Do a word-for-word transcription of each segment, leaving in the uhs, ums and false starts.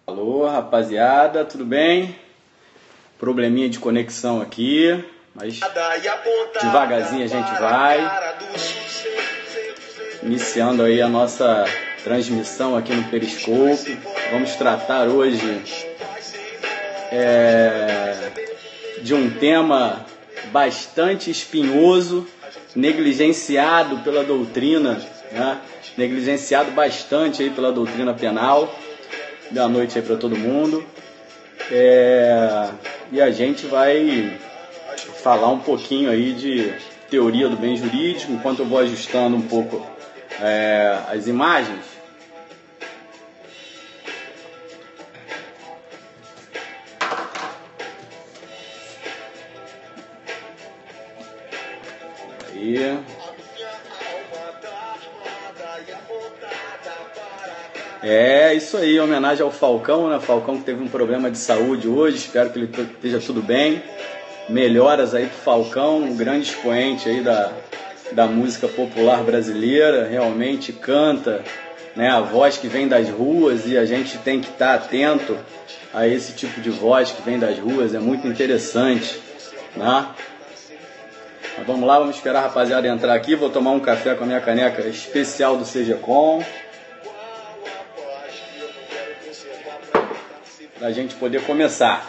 Alô, rapaziada, tudo bem? Probleminha de conexão aqui, mas devagarzinho a gente vai. Iniciando aí a nossa transmissão aqui no Periscope. Vamos tratar hoje é, de um tema bastante espinhoso, negligenciado pela doutrina, né? Negligenciado bastante aí pela doutrina penal. Boa noite aí para todo mundo. É, e a gente vai falar um pouquinho aí de teoria do bem jurídico, enquanto eu vou ajustando um pouco é, as imagens. Aí. É, isso aí, homenagem ao Falcão, né? Falcão que teve um problema de saúde hoje, espero que ele esteja tudo bem. Melhoras aí pro Falcão, um grande expoente aí da, da música popular brasileira, realmente canta, né? A voz que vem das ruas, e a gente tem que estar atento a esse tipo de voz que vem das ruas, é muito interessante, né? Mas vamos lá, vamos esperar a rapaziada entrar aqui, vou tomar um café com a minha caneca especial do Segecom, para a gente poder começar.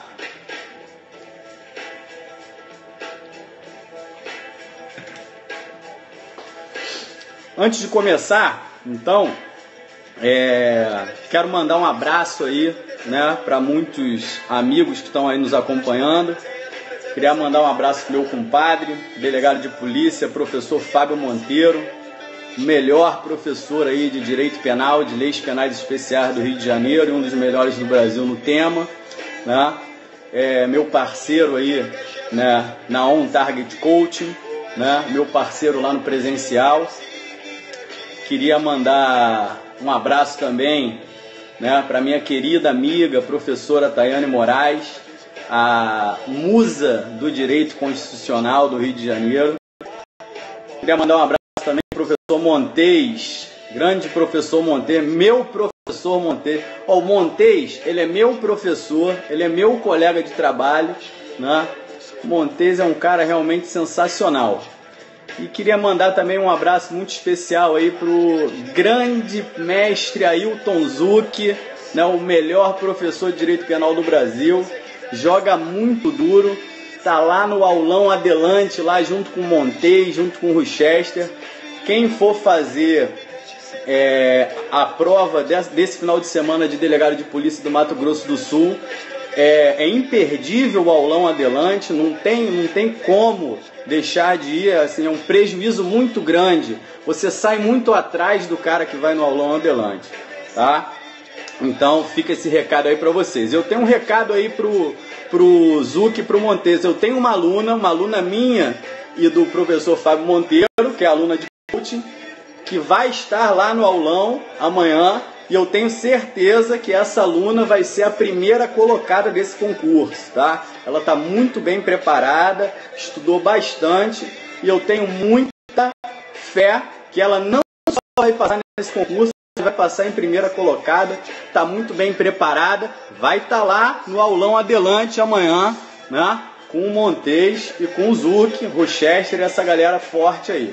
Antes de começar, então, é, quero mandar um abraço aí, né, para muitos amigos que estão aí nos acompanhando. Queria mandar um abraço pro meu compadre, delegado de polícia, professor Fábio Monteiro, o melhor professor aí de direito penal, de leis penais especiais do Rio de Janeiro, e um dos melhores do Brasil no tema, né? É, meu parceiro aí, né, na On Target Coaching, né, meu parceiro lá no presencial. Queria mandar um abraço também, né, para minha querida amiga, professora Tayane Moraes, a musa do direito constitucional do Rio de Janeiro. Queria mandar um abraço também para o professor Montes, grande professor Montes, meu professor Montes. Oh, o Montes, ele é meu professor, ele é meu colega de trabalho, né? Montes é um cara realmente sensacional. E queria mandar também um abraço muito especial aí pro grande mestre Ailton Zucchi, né? O melhor professor de direito penal do Brasil, joga muito duro, tá lá no aulão Adelante, lá junto com o Montes, junto com o Rochester. Quem for fazer é, a prova desse, desse final de semana de delegado de polícia do Mato Grosso do Sul, é, é imperdível o aulão Adelante, não tem, não tem como deixar de ir, assim, é um prejuízo muito grande. Você sai muito atrás do cara que vai no aulão Adelante, tá? Então fica esse recado aí para vocês. Eu tenho um recado aí pro, pro Zucchi e pro Montes. Eu tenho uma aluna, uma aluna minha e do professor Fábio Monteiro, que é aluna de coaching, que vai estar lá no aulão amanhã, e eu tenho certeza que essa aluna vai ser a primeira colocada desse concurso, tá? Ela está muito bem preparada, estudou bastante, e eu tenho muita fé que ela não só vai passar nesse concurso, vai passar em primeira colocada, está muito bem preparada, vai estar tá lá no aulão Adelante amanhã, né? Com o Montes e com o Zucchi, Rochester e essa galera forte aí.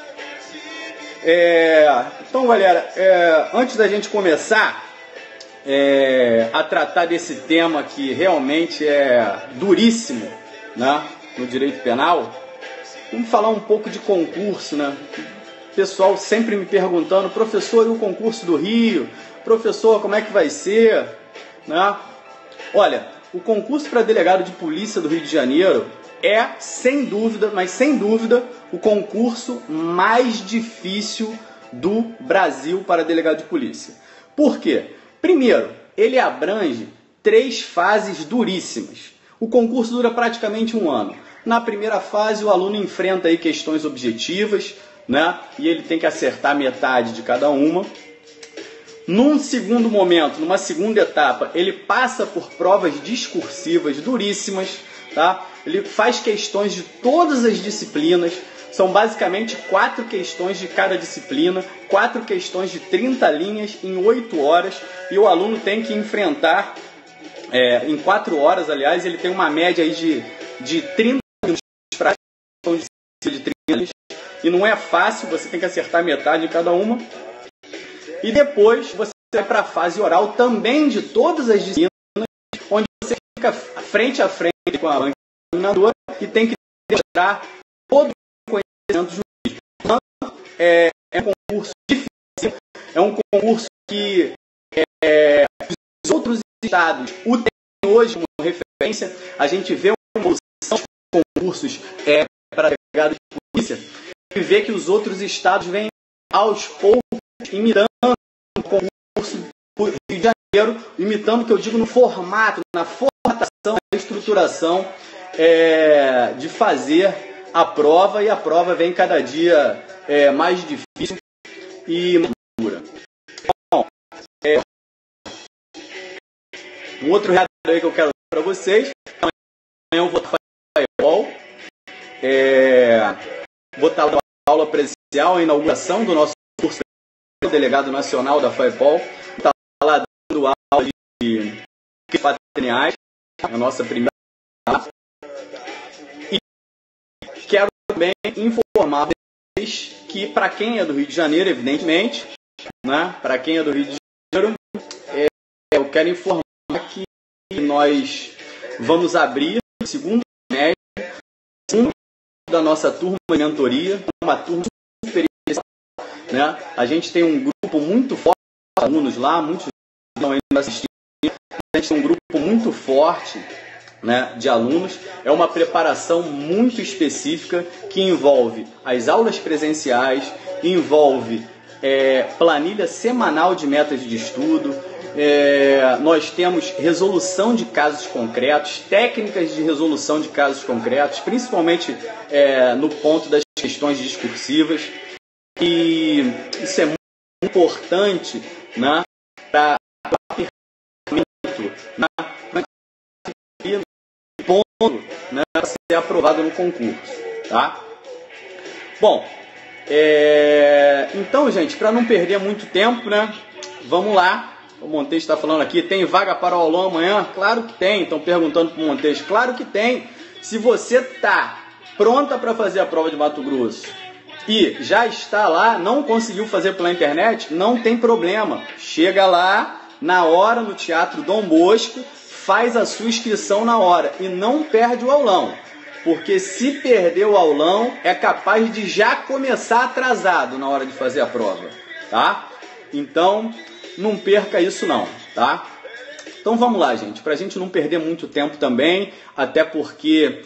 É, então, galera, é, antes da gente começar é, a tratar desse tema que realmente é duríssimo, né, no direito penal, vamos falar um pouco de concurso, né? O pessoal sempre me perguntando, professor, e o concurso do Rio? Professor, como é que vai ser? Né? Olha, o concurso para delegado de polícia do Rio de Janeiro é, sem dúvida, mas sem dúvida, o concurso mais difícil do Brasil para delegado de polícia. Por quê? Primeiro, ele abrange três fases duríssimas. O concurso dura praticamente um ano. Na primeira fase, o aluno enfrenta aí questões objetivas, né? E ele tem que acertar metade de cada uma. Num segundo momento, numa segunda etapa, ele passa por provas discursivas duríssimas, tá? Ele faz questões de todas as disciplinas, São basicamente quatro questões de cada disciplina, quatro questões de trinta linhas em oito horas, e o aluno tem que enfrentar, é, em quatro horas, aliás, ele tem uma média aí de, de trinta minutos para de trinta linhas, e não é fácil, você tem que acertar metade de cada uma. E depois você vai para a fase oral também de todas as disciplinas, onde você fica frente a frente com a examinadora e tem que demonstrar todo o conhecimento jurídico. Então, é, é um concurso difícil, é um concurso que é, os outros estados o têm hoje como referência. A gente vê uma evolução de concursos é, para delegado de polícia e vê que os outros estados vêm aos poucos imitando o concurso do Rio de Janeiro, imitando o que eu digo no formato, na formatação, na estruturação é, de fazer a prova, e a prova vem cada dia é, mais difícil e mais dura. Bom, é, um outro recado aí que eu quero dar para vocês, amanhã eu vou estar fazendo é, vou estar dando aula presencial, a inauguração do nosso curso de delegado nacional da FAEPOL, está lá dando aula de patrimoniais, a nossa primeira aula. E quero também informar vocês que, para quem é do Rio de Janeiro, evidentemente, né, para quem é do Rio de Janeiro, é, eu quero informar que nós vamos abrir o segundo semestre da nossa turma de mentoria, uma turma super especial, né? A gente tem um grupo muito forte de alunos lá, muitos estão ainda assistindo. A gente tem um grupo muito forte, né, de alunos. É uma preparação muito específica que envolve as aulas presenciais, envolve é, planilha semanal de metas de estudo. É, nós temos resolução de casos concretos, técnicas de resolução de casos concretos, principalmente é, no ponto das questões discursivas. E isso é muito importante, né, para o aperfeiçoamento, né, ponto, né, para ser aprovado no concurso. Tá? Bom, é, então, gente, para não perder muito tempo, né, vamos lá. O Montes está falando aqui, tem vaga para o aulão amanhã? Claro que tem. Estão perguntando para o Montes. Claro que tem. Se você está pronta para fazer a prova de Mato Grosso e já está lá, não conseguiu fazer pela internet, não tem problema. Chega lá na hora no Teatro Dom Bosco, faz a sua inscrição na hora e não perde o aulão. Porque se perder o aulão, é capaz de já começar atrasado na hora de fazer a prova. Tá? Então, não perca isso não, tá? Então vamos lá, gente, para a gente não perder muito tempo também, até porque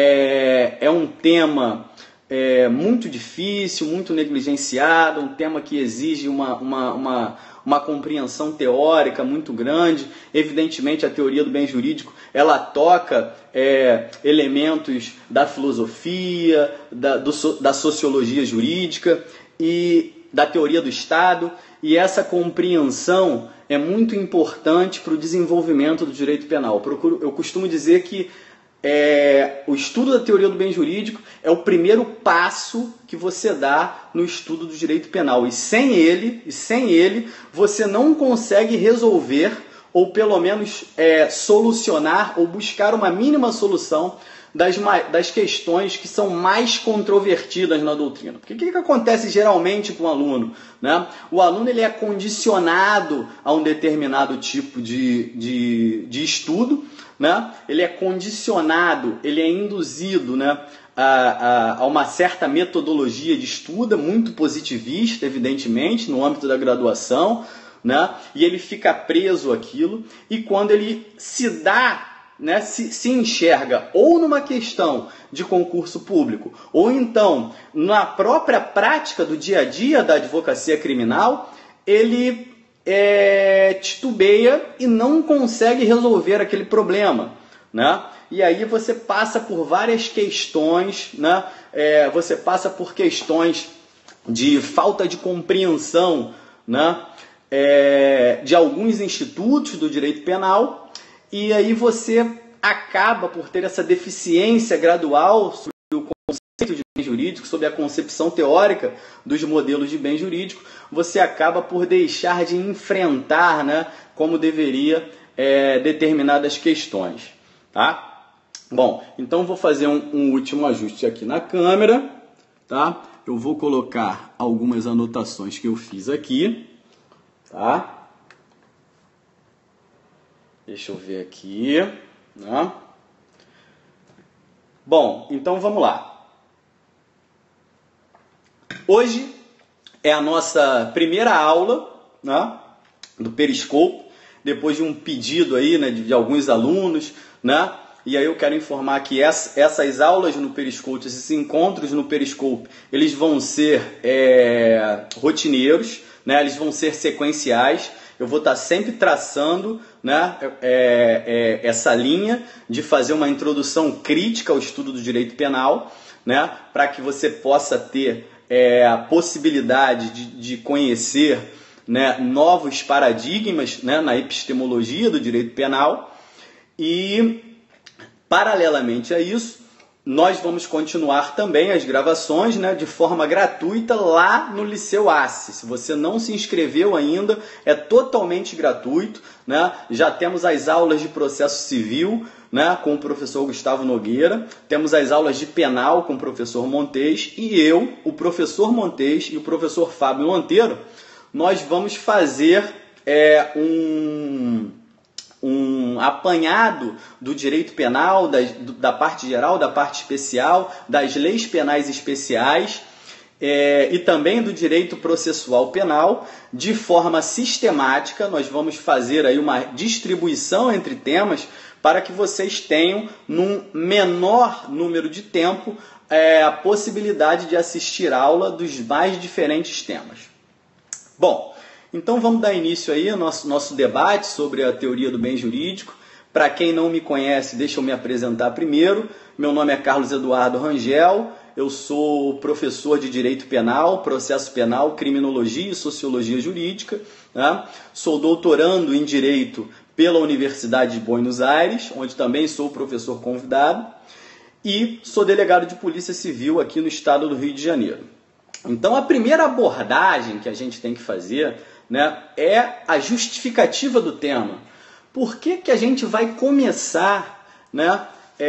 é, é um tema é, muito difícil, muito negligenciado, um tema que exige uma, uma, uma, uma compreensão teórica muito grande. Evidentemente, a teoria do bem jurídico, ela toca é, elementos da filosofia, da, do, da sociologia jurídica e da teoria do Estado, e essa compreensão é muito importante para o desenvolvimento do direito penal. Eu, procuro, eu costumo dizer que é, o estudo da teoria do bem jurídico é o primeiro passo que você dá no estudo do direito penal, e sem ele, e sem ele você não consegue resolver, ou pelo menos é, solucionar, ou buscar uma mínima solução Das, das questões que são mais controvertidas na doutrina. Porque o que, que acontece geralmente com o aluno? Né? O aluno ele é condicionado a um determinado tipo de, de, de estudo, né? Ele é condicionado, ele é induzido, né, a, a, a uma certa metodologia de estudo, muito positivista, evidentemente, no âmbito da graduação, né? E ele fica preso àquilo, e quando ele se dá Né, se, se enxerga ou numa questão de concurso público, ou então na própria prática do dia a dia da advocacia criminal, ele é, titubeia e não consegue resolver aquele problema, né? E aí você passa por várias questões, né? É, você passa por questões de falta de compreensão, né? É, de alguns institutos do direito penal. E aí você acaba por ter essa deficiência gradual sobre o conceito de bem jurídico, sobre a concepção teórica dos modelos de bem jurídico, você acaba por deixar de enfrentar, né, como deveria, é, determinadas questões, tá? Bom, então vou fazer um, um último ajuste aqui na câmera, tá? Eu vou colocar algumas anotações que eu fiz aqui, tá? Deixa eu ver aqui, né? Bom, então vamos lá. Hoje é a nossa primeira aula, né, do Periscope, depois de um pedido aí, né, de, de alguns alunos, né? E aí eu quero informar que essa, essas aulas no Periscope, esses encontros no Periscope, eles vão ser é, rotineiros, né? Eles vão ser sequenciais. Eu vou estar sempre traçando, né, é, é, essa linha de fazer uma introdução crítica ao estudo do direito penal, né, para que você possa ter é, a possibilidade de, de conhecer, né, novos paradigmas, né, na epistemologia do direito penal. E, paralelamente a isso, nós vamos continuar também as gravações, né, de forma gratuita lá no Liceu Asse. Se você não se inscreveu ainda, é totalmente gratuito, né? Já temos as aulas de processo civil, né, com o professor Gustavo Nogueira, temos as aulas de penal com o professor Montes, e eu, o professor Montes e o professor Fábio Monteiro, nós vamos fazer é, um... um apanhado do direito penal, da, da parte geral, da parte especial, das leis penais especiais é, e também do direito processual penal, de forma sistemática. Nós vamos fazer aí uma distribuição entre temas para que vocês tenham, num menor número de tempo, é, a possibilidade de assistir aula dos mais diferentes temas. Bom, então vamos dar início aí ao nosso, nosso debate sobre a teoria do bem jurídico. Para quem não me conhece, deixa eu me apresentar primeiro. Meu nome é Carlos Eduardo Rangel, eu sou professor de Direito Penal, Processo Penal, Criminologia e Sociologia Jurídica, né? Sou doutorando em Direito pela Universidade de Buenos Aires, onde também sou professor convidado, e sou delegado de Polícia Civil aqui no estado do Rio de Janeiro. Então, a primeira abordagem que a gente tem que fazer, né, é a justificativa do tema. Por que que a gente vai começar, né,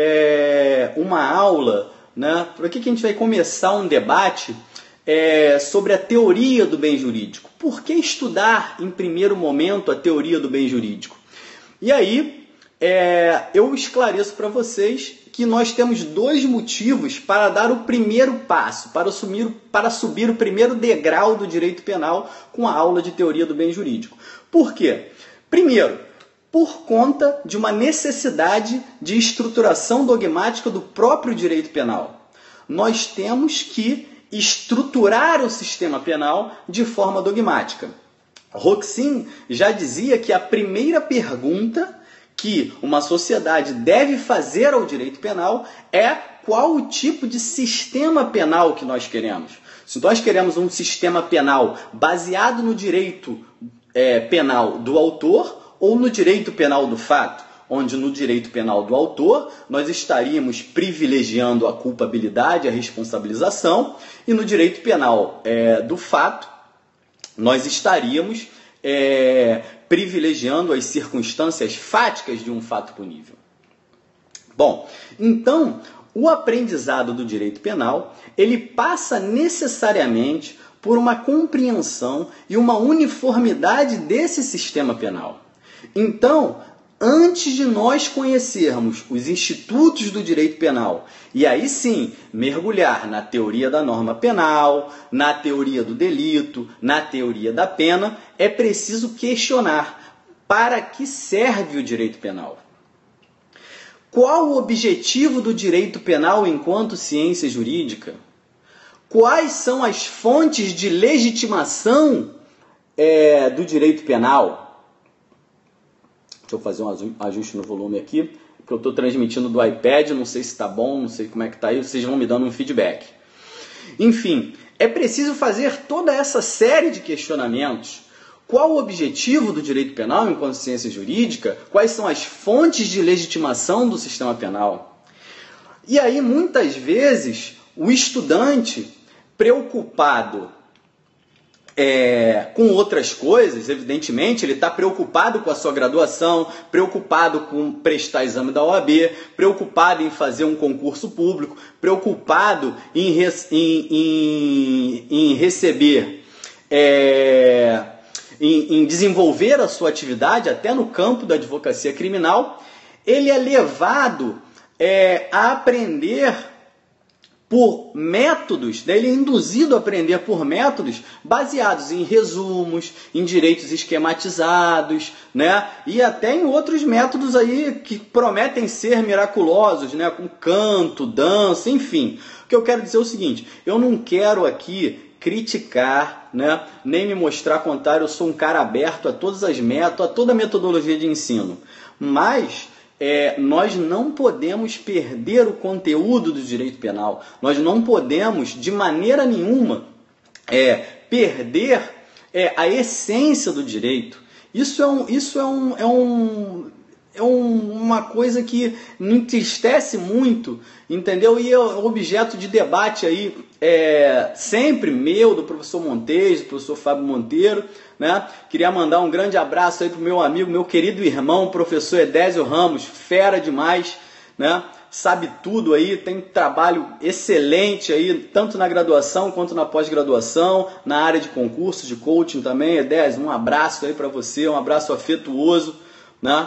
é, uma aula, né, por que que a gente vai começar um debate é, sobre a teoria do bem jurídico? Por que estudar, em primeiro momento, a teoria do bem jurídico? E aí, é, eu esclareço para vocês que nós temos dois motivos para dar o primeiro passo, para subir, para subir o primeiro degrau do direito penal com a aula de teoria do bem jurídico. Por quê? Primeiro, por conta de uma necessidade de estruturação dogmática do próprio direito penal. Nós temos que estruturar o sistema penal de forma dogmática. Roxin já dizia que a primeira pergunta que uma sociedade deve fazer ao direito penal é qual o tipo de sistema penal que nós queremos. Se nós queremos um sistema penal baseado no direito é, penal do autor ou no direito penal do fato, onde no direito penal do autor nós estaríamos privilegiando a culpabilidade, a responsabilização, e no direito penal é, do fato nós estaríamos é, privilegiando as circunstâncias fáticas de um fato punível. Bom, então, o aprendizado do direito penal, ele passa necessariamente por uma compreensão e uma uniformidade desse sistema penal. Então, antes de nós conhecermos os institutos do direito penal, e aí sim mergulhar na teoria da norma penal, na teoria do delito, na teoria da pena, é preciso questionar para que serve o direito penal. Qual o objetivo do direito penal enquanto ciência jurídica? Quais são as fontes de legitimação é, do direito penal? Deixa eu fazer um ajuste no volume aqui, porque eu estou transmitindo do iPad, não sei se está bom, não sei como é que está aí, vocês vão me dando um feedback. Enfim, é preciso fazer toda essa série de questionamentos. Qual o objetivo do direito penal enquanto ciência jurídica? Quais são as fontes de legitimação do sistema penal? E aí, muitas vezes, o estudante preocupado É, com outras coisas, evidentemente, ele está preocupado com a sua graduação, preocupado com prestar exame da O A B, preocupado em fazer um concurso público, preocupado em, res, em, em, em receber, é, em, em desenvolver a sua atividade, até no campo da advocacia criminal. Ele é levado é, a aprender por métodos, né? Ele é induzido a aprender por métodos baseados em resumos, em direitos esquematizados, né? E até em outros métodos aí que prometem ser miraculosos, né? Com canto, dança, enfim. O que eu quero dizer é o seguinte, eu não quero aqui criticar, né? Nem me mostrar contrário, eu sou um cara aberto a todas as métodos, a toda a metodologia de ensino, mas É, nós não podemos perder o conteúdo do direito penal, nós não podemos de maneira nenhuma é, perder é, a essência do direito. Isso é, um, isso é, um, é, um, é um, uma coisa que me entristece muito, entendeu? E é objeto de debate aí, é, sempre meu, do professor Montes, do professor Fábio Monteiro, né? Queria mandar um grande abraço aí pro meu amigo, meu querido irmão, professor Edésio Ramos, fera demais, né? Sabe tudo aí, tem trabalho excelente aí, tanto na graduação quanto na pós-graduação, na área de concurso, de coaching também. Edésio, um abraço aí para você, um abraço afetuoso, né?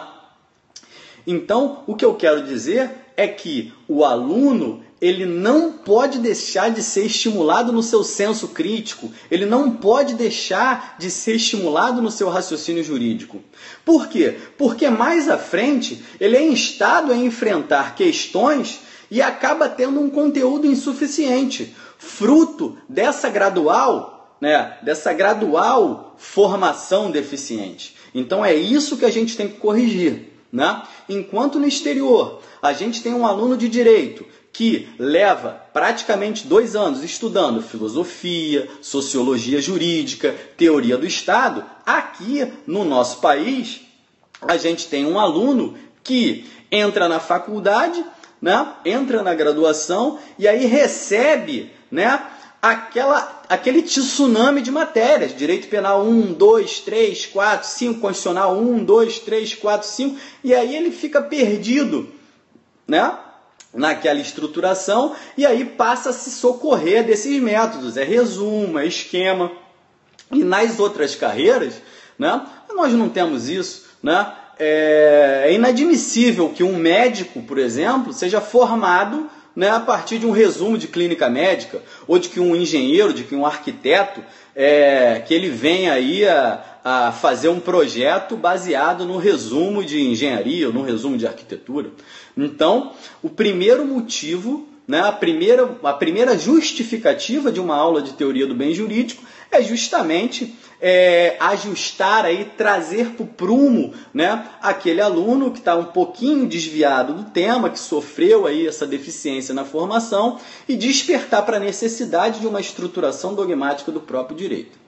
Então, o que eu quero dizer é que o aluno, ele não pode deixar de ser estimulado no seu senso crítico, ele não pode deixar de ser estimulado no seu raciocínio jurídico. Por quê? Porque mais à frente ele é instado a enfrentar questões e acaba tendo um conteúdo insuficiente, fruto dessa gradual, né, dessa gradual formação deficiente. Então é isso que a gente tem que corrigir, né? Enquanto no exterior a gente tem um aluno de direito que leva praticamente dois anos estudando filosofia, sociologia jurídica, teoria do Estado, aqui no nosso país a gente tem um aluno que entra na faculdade, né, entra na graduação e aí recebe, né, aquela, aquele tsunami de matérias, direito penal um, dois, três, quatro, cinco, constitucional um, dois, três, quatro, cinco, e aí ele fica perdido, né, naquela estruturação, e aí passa a se socorrer desses métodos, é resumo, é esquema. E nas outras carreiras, né, nós não temos isso, né? É inadmissível que um médico, por exemplo, seja formado, né, a partir de um resumo de clínica médica, ou de que um engenheiro, de que um arquiteto, é, que ele venha aí a, a fazer um projeto baseado no resumo de engenharia ou no resumo de arquitetura. Então, o primeiro motivo, né, a, primeira, a primeira justificativa de uma aula de teoria do bem jurídico é justamente é, ajustar, aí, trazer para o prumo, né, aquele aluno que está um pouquinho desviado do tema, que sofreu aí essa deficiência na formação, e despertar para a necessidade de uma estruturação dogmática do próprio direito.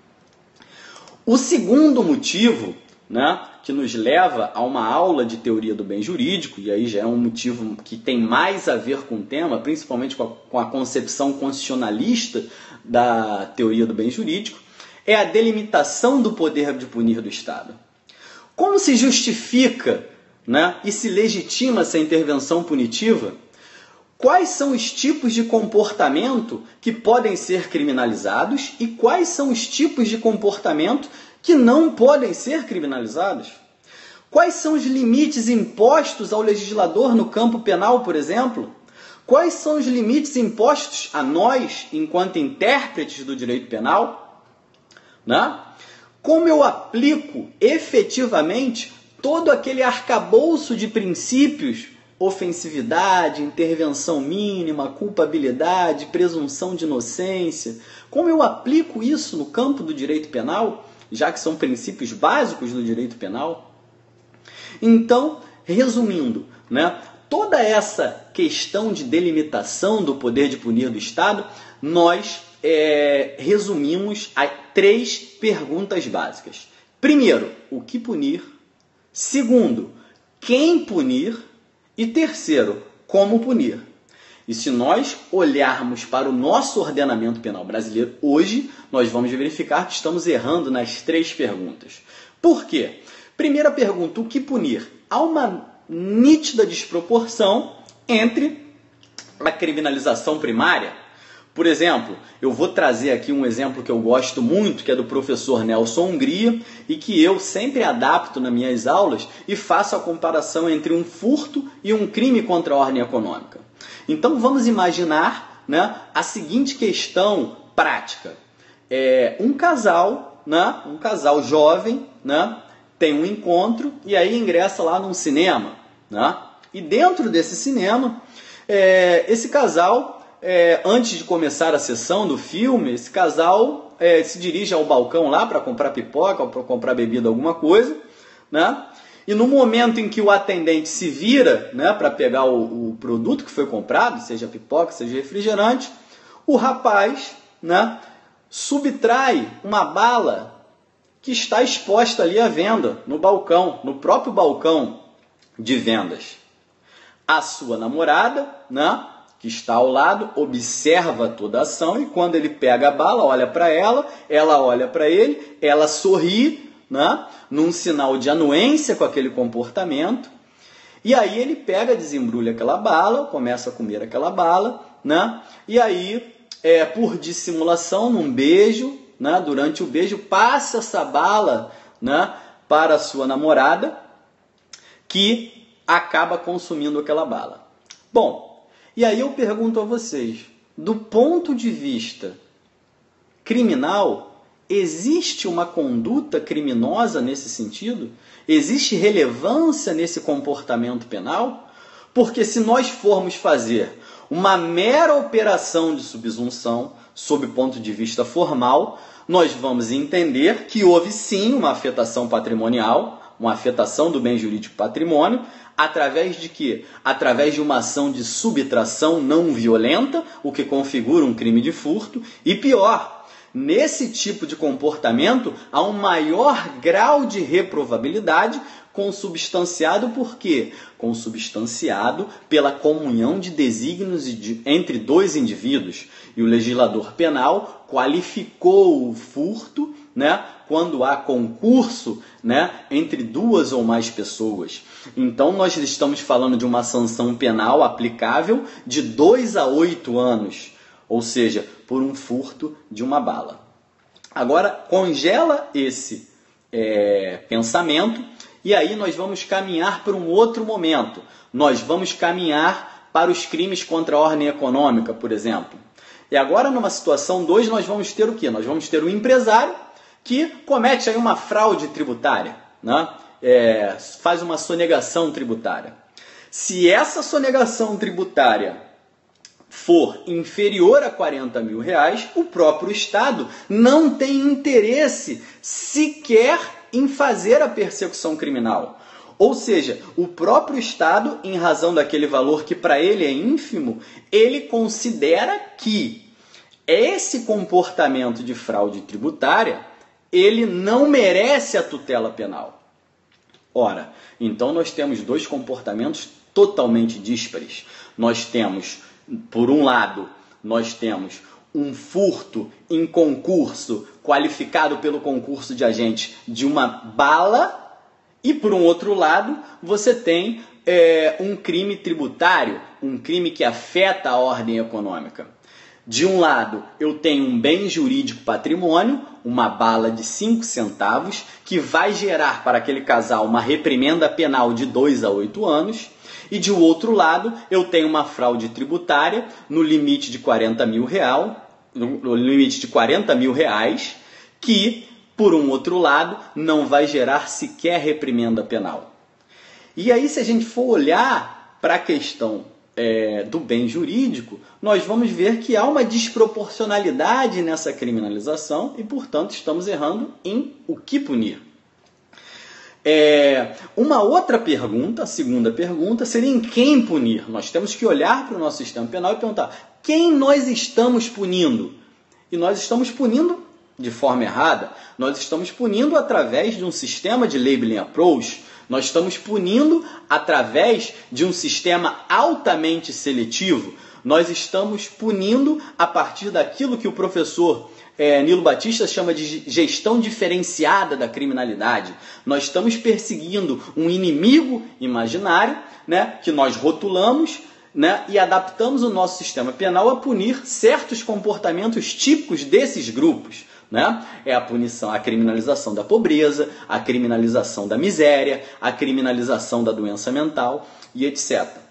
O segundo motivo, né, que nos leva a uma aula de teoria do bem jurídico, e aí já é um motivo que tem mais a ver com o tema, principalmente com a, com a concepção constitucionalista da teoria do bem jurídico, é a delimitação do poder de punir do Estado. Como se justifica, né, e se legitima essa intervenção punitiva? Quais são os tipos de comportamento que podem ser criminalizados e quais são os tipos de comportamento que não podem ser criminalizados? Quais são os limites impostos ao legislador no campo penal, por exemplo? Quais são os limites impostos a nós, enquanto intérpretes do direito penal? Né? Como eu aplico efetivamente todo aquele arcabouço de princípios, ofensividade, intervenção mínima, culpabilidade, presunção de inocência, como eu aplico isso no campo do direito penal, já que são princípios básicos do direito penal? Então, resumindo, né, toda essa questão de delimitação do poder de punir do Estado, nós é, resumimos a três perguntas básicas. Primeiro, o que punir? Segundo, quem punir? E terceiro, como punir? E se nós olharmos para o nosso ordenamento penal brasileiro hoje, nós vamos verificar que estamos errando nas três perguntas. Por quê? Primeira pergunta, o que punir? Há uma nítida desproporção entre a criminalização primária. Por exemplo, eu vou trazer aqui um exemplo que eu gosto muito, que é do professor Nelson Hungria, e que eu sempre adapto nas minhas aulas e faço a comparação entre um furto e um crime contra a ordem econômica. Então vamos imaginar, né, a seguinte questão prática. É, um casal, né, um casal jovem, né, tem um encontro e aí ingressa lá num cinema. Né, e dentro desse cinema, é, esse casal... É, antes de começar a sessão do filme, esse casal é, se dirige ao balcão lá para comprar pipoca ou para comprar bebida, alguma coisa, né? E no momento em que o atendente se vira, né, para pegar o, o produto que foi comprado, seja pipoca, seja refrigerante, o rapaz, né, subtrai uma bala que está exposta ali à venda, no balcão, no próprio balcão de vendas. A sua namorada, né, que está ao lado, observa toda a ação e quando ele pega a bala, olha para ela, ela olha para ele, ela sorri, né, num sinal de anuência com aquele comportamento, e aí ele pega, desembrulha aquela bala, começa a comer aquela bala, né, e aí, é, por dissimulação, num beijo, né, durante o beijo, passa essa bala, né, para a sua namorada, que acaba consumindo aquela bala. Bom, e aí eu pergunto a vocês, do ponto de vista criminal, existe uma conduta criminosa nesse sentido? Existe relevância nesse comportamento penal? Porque se nós formos fazer uma mera operação de subsunção, sob o ponto de vista formal, nós vamos entender que houve sim uma afetação patrimonial, uma afetação do bem jurídico patrimônio, através de quê? Através de uma ação de subtração não violenta, o que configura um crime de furto. E pior, nesse tipo de comportamento há um maior grau de reprovabilidade consubstanciado por quê? Consubstanciado pela comunhão de desígnios entre dois indivíduos. E o legislador penal qualificou o furto, né, quando há concurso, né, entre duas ou mais pessoas. Então nós estamos falando de uma sanção penal aplicável de dois a oito anos, ou seja, por um furto de uma bala. Agora congela esse é, pensamento e aí nós vamos caminhar para um outro momento. Nós vamos caminhar para os crimes contra a ordem econômica, por exemplo. E agora numa situação dois nós vamos ter o quê? Nós vamos ter o empresário que comete aí uma fraude tributária, né? É, faz uma sonegação tributária. Se essa sonegação tributária for inferior a quarenta mil reais, o próprio Estado não tem interesse sequer em fazer a persecução criminal. Ou seja, o próprio Estado, em razão daquele valor que para ele é ínfimo, ele considera que esse comportamento de fraude tributária ele não merece a tutela penal. Ora, então nós temos dois comportamentos totalmente díspares. Nós temos, por um lado, nós temos um furto em concurso, qualificado pelo concurso de agente, de uma bala, e por um outro lado, você tem é, um crime tributário, um crime que afeta a ordem econômica. De um lado, eu tenho um bem jurídico patrimônio, uma bala de cinco centavos, que vai gerar para aquele casal uma reprimenda penal de dois a oito anos. E de outro lado, eu tenho uma fraude tributária no limite de quarenta mil real, no limite de quarenta mil reais, que, por um outro lado, não vai gerar sequer reprimenda penal. E aí, se a gente for olhar para a questão É, do bem jurídico, nós vamos ver que há uma desproporcionalidade nessa criminalização e, portanto, estamos errando em o que punir. É, uma outra pergunta, a segunda pergunta, seria em quem punir. Nós temos que olhar para o nosso sistema penal e perguntar quem nós estamos punindo. E nós estamos punindo de forma errada. Nós estamos punindo através de um sistema de labeling approach. Nós estamos punindo através de um sistema altamente seletivo. Nós estamos punindo a partir daquilo que o professor é, Nilo Batista chama de gestão diferenciada da criminalidade. Nós estamos perseguindo um inimigo imaginário, né, que nós rotulamos, né, e adaptamos o nosso sistema penal a punir certos comportamentos típicos desses grupos. Né? É a punição, a criminalização da pobreza, a criminalização da miséria, a criminalização da doença mental e etcétera.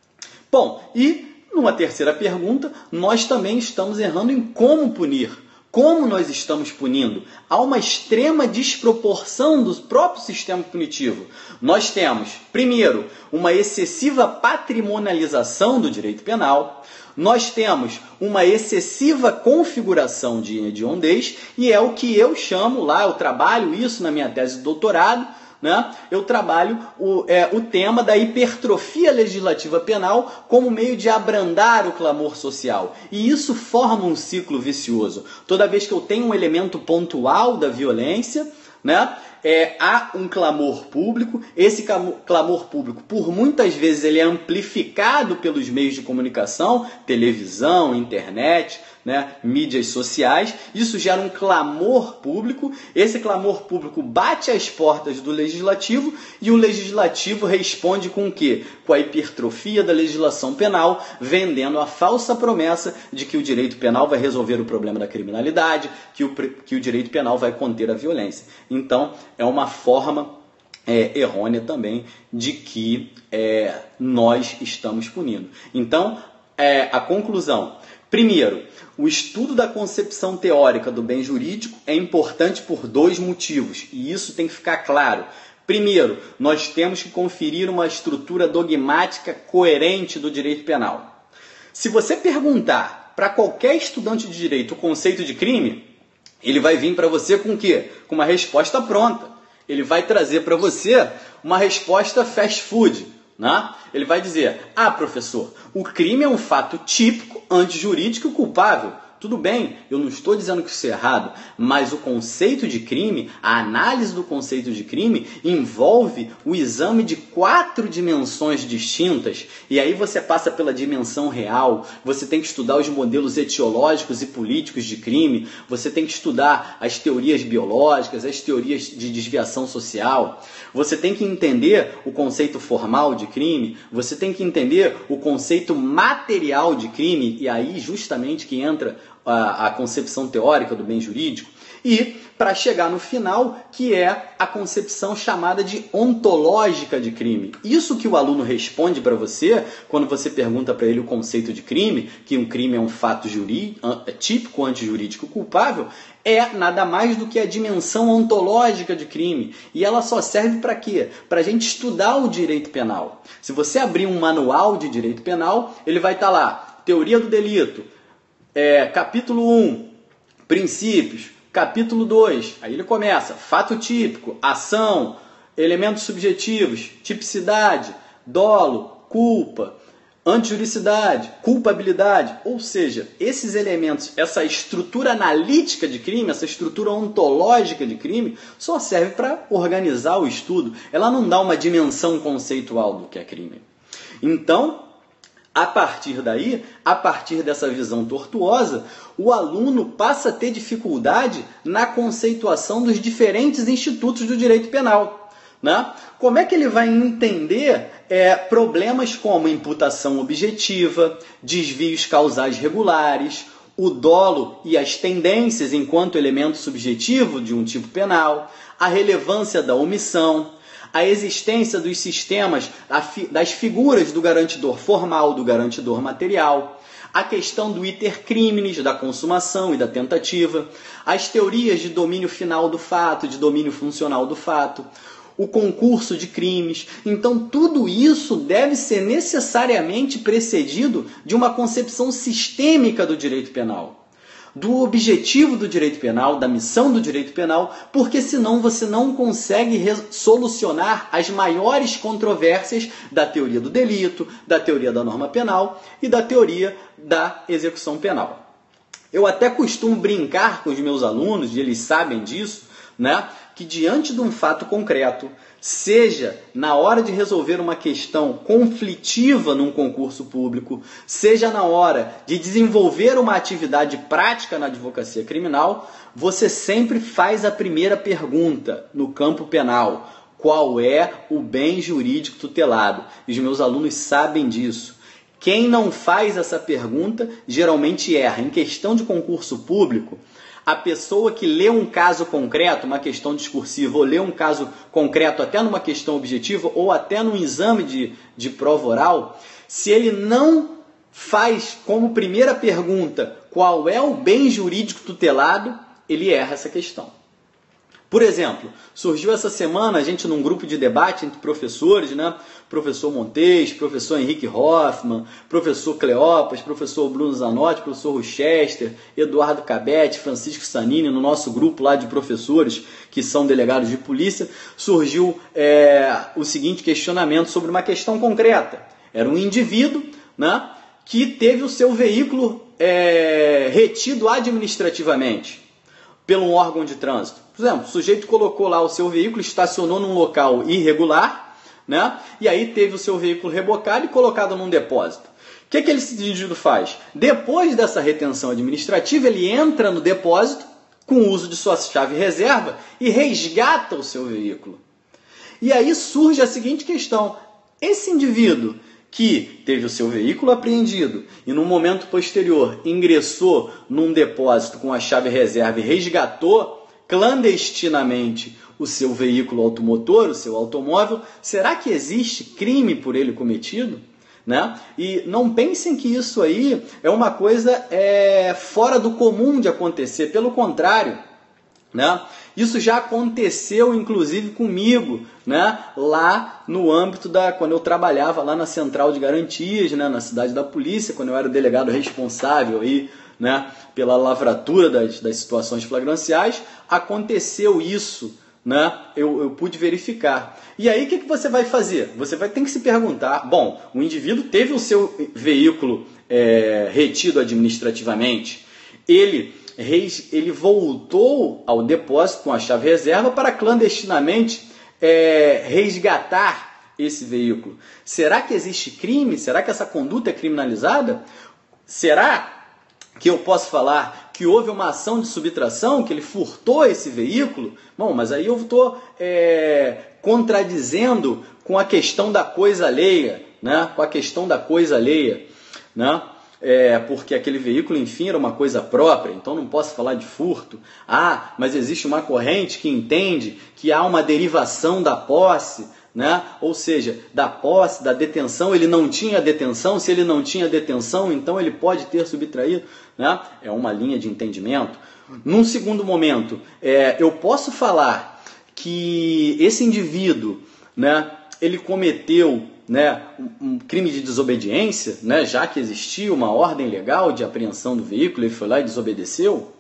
Bom, e numa terceira pergunta, nós também estamos errando em como punir. Como nós estamos punindo? Há uma extrema desproporção do próprio sistema punitivo. Nós temos, primeiro, uma excessiva patrimonialização do direito penal. Nós temos uma excessiva configuração de hediondez, e é o que eu chamo lá, eu trabalho isso na minha tese de doutorado, né? Eu trabalho o, é, o tema da hipertrofia legislativa penal como meio de abrandar o clamor social. E isso forma um ciclo vicioso. Toda vez que eu tenho um elemento pontual da violência, né, é, há um clamor público. Esse clamor público, por muitas vezes, ele é amplificado pelos meios de comunicação, televisão, internet, né, mídias sociais. Isso gera um clamor público. Esse clamor público bate às portas do legislativo, e o legislativo responde com o quê? Com a hipertrofia da legislação penal, vendendo a falsa promessa de que o direito penal vai resolver o problema da criminalidade, que o, que o direito penal vai conter a violência. Então, é uma forma é, errônea também de que é, nós estamos punindo. Então, é, a conclusão. Primeiro, o estudo da concepção teórica do bem jurídico é importante por dois motivos, e isso tem que ficar claro. Primeiro, nós temos que conferir uma estrutura dogmática coerente do direito penal. Se você perguntar para qualquer estudante de direito o conceito de crime, ele vai vir para você com o quê? Com uma resposta pronta. Ele vai trazer para você uma resposta fast food. Né? Ele vai dizer, ah, professor, o crime é um fato típico, antijurídico e culpável. Tudo bem, eu não estou dizendo que isso é errado, mas o conceito de crime, a análise do conceito de crime, envolve o exame de quatro dimensões distintas, e aí você passa pela dimensão real, você tem que estudar os modelos etiológicos e políticos de crime, você tem que estudar as teorias biológicas, as teorias de desviação social, você tem que entender o conceito formal de crime, você tem que entender o conceito material de crime, e aí justamente que entra A, a concepção teórica do bem jurídico, e para chegar no final, que é a concepção chamada de ontológica de crime. Isso que o aluno responde para você, quando você pergunta para ele o conceito de crime, que um crime é um fato jurídico, típico, antijurídico, culpável, é nada mais do que a dimensão ontológica de crime. E ela só serve para quê? Para a gente estudar o direito penal. Se você abrir um manual de direito penal, ele vai estar lá, teoria do delito, É, capítulo um, princípios, capítulo dois, aí ele começa, fato típico, ação, elementos subjetivos, tipicidade, dolo, culpa, antijuricidade, culpabilidade, ou seja, esses elementos, essa estrutura analítica de crime, essa estrutura ontológica de crime, só serve para organizar o estudo, ela não dá uma dimensão conceitual do que é crime. Então, a partir daí, a partir dessa visão tortuosa, o aluno passa a ter dificuldade na conceituação dos diferentes institutos do direito penal. Né? Como é que ele vai entender é, problemas como imputação objetiva, desvios causais regulares, o dolo e as tendências enquanto elemento subjetivo de um tipo penal, a relevância da omissão, a existência dos sistemas, das figuras do garantidor formal, do garantidor material, a questão do iter criminis, da consumação e da tentativa, as teorias de domínio final do fato, de domínio funcional do fato, o concurso de crimes. Então, tudo isso deve ser necessariamente precedido de uma concepção sistêmica do direito penal, do objetivo do direito penal, da missão do direito penal, porque senão você não consegue solucionar as maiores controvérsias da teoria do delito, da teoria da norma penal e da teoria da execução penal. Eu até costumo brincar com os meus alunos, e eles sabem disso, né, que que diante de um fato concreto, seja na hora de resolver uma questão conflitiva num concurso público, seja na hora de desenvolver uma atividade prática na advocacia criminal, você sempre faz a primeira pergunta no campo penal: qual é o bem jurídico tutelado? E os meus alunos sabem disso. Quem não faz essa pergunta geralmente erra. Em questão de concurso público, a pessoa que lê um caso concreto, uma questão discursiva, ou lê um caso concreto até numa questão objetiva, ou até num exame de, de prova oral, se ele não faz como primeira pergunta qual é o bem jurídico tutelado, ele erra essa questão. Por exemplo, surgiu essa semana a gente num grupo de debate entre professores, né? Professor Montes, professor Henrique Hoffman, professor Cleopas, professor Bruno Zanotti, professor Rochester, Eduardo Cabete, Francisco Sanini, no nosso grupo lá de professores que são delegados de polícia, surgiu é, o seguinte questionamento sobre uma questão concreta. Era um indivíduo, né, que teve o seu veículo é, retido administrativamente pelo um órgão de trânsito. Por exemplo, o sujeito colocou lá o seu veículo, estacionou num local irregular, né? E aí teve o seu veículo rebocado e colocado num depósito. O que, que esse indivíduo faz? Depois dessa retenção administrativa, ele entra no depósito com o uso de sua chave reserva e resgata o seu veículo. E aí surge a seguinte questão: esse indivíduo que teve o seu veículo apreendido e no momento posterior ingressou num depósito com a chave reserva e resgatou clandestinamente o seu veículo automotor, o seu automóvel, será que existe crime por ele cometido? Né? E não pensem que isso aí é uma coisa é, fora do comum de acontecer, pelo contrário, né? Isso já aconteceu inclusive comigo, né? Lá no âmbito da, quando eu trabalhava lá na Central de Garantias, né? Na cidade da polícia, quando eu era o delegado responsável aí, né? Pela lavratura das, das situações flagranciais, aconteceu isso, né? Eu, eu pude verificar. E aí o que, que você vai fazer? Você vai ter que se perguntar, bom, o indivíduo teve o seu veículo é, retido administrativamente, ele, ele voltou ao depósito com a chave reserva para clandestinamente é, resgatar esse veículo. Será que existe crime? Será que essa conduta é criminalizada? Será que eu posso falar que houve uma ação de subtração, que ele furtou esse veículo? Bom, mas aí eu estou é, contradizendo com a questão da coisa alheia, né? Com a questão da coisa alheia, né? É, porque aquele veículo, enfim, era uma coisa própria, então não posso falar de furto. Ah, mas existe uma corrente que entende que há uma derivação da posse, né? Ou seja, da posse, da detenção. Ele não tinha detenção, se ele não tinha detenção, então ele pode ter subtraído, né? É uma linha de entendimento. Num segundo momento, é, eu posso falar que esse indivíduo, né, ele cometeu, né, um crime de desobediência, né, já que existia uma ordem legal de apreensão do veículo, ele foi lá e desobedeceu.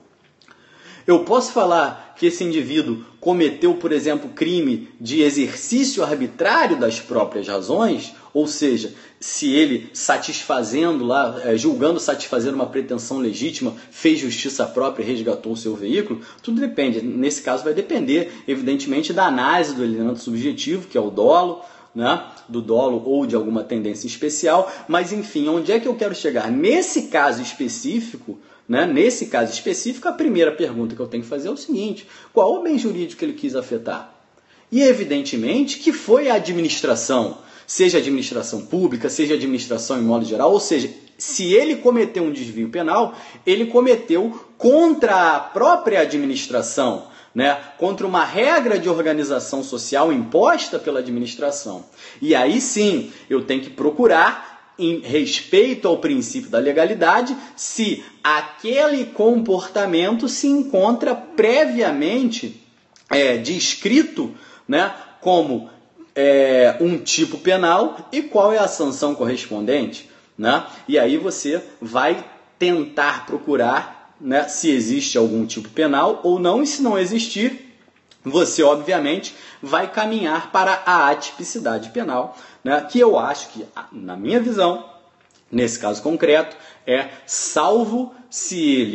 Eu posso falar que esse indivíduo cometeu, por exemplo, crime de exercício arbitrário das próprias razões, ou seja, se ele satisfazendo lá, julgando satisfazer uma pretensão legítima, fez justiça própria e resgatou o seu veículo. Tudo depende. Nesse caso vai depender, evidentemente, da análise do elemento subjetivo, que é o dolo, né, do dolo ou de alguma tendência especial. Mas, enfim, onde é que eu quero chegar? Nesse caso específico, né, nesse caso específico, a primeira pergunta que eu tenho que fazer é o seguinte: qual o bem jurídico que ele quis afetar? E, evidentemente, que foi a administração, seja administração pública, seja administração em modo geral, ou seja, se ele cometeu um desvio penal, ele cometeu contra a própria administração, né, contra uma regra de organização social imposta pela administração. E aí sim, eu tenho que procurar, em respeito ao princípio da legalidade, se aquele comportamento se encontra previamente é, descrito, né, como é, um tipo penal e qual é a sanção correspondente, né? E aí você vai tentar procurar, né, se existe algum tipo penal ou não, e se não existir, você obviamente vai caminhar para a atipicidade penal, né, que eu acho que, na minha visão, nesse caso concreto, é salvo se ele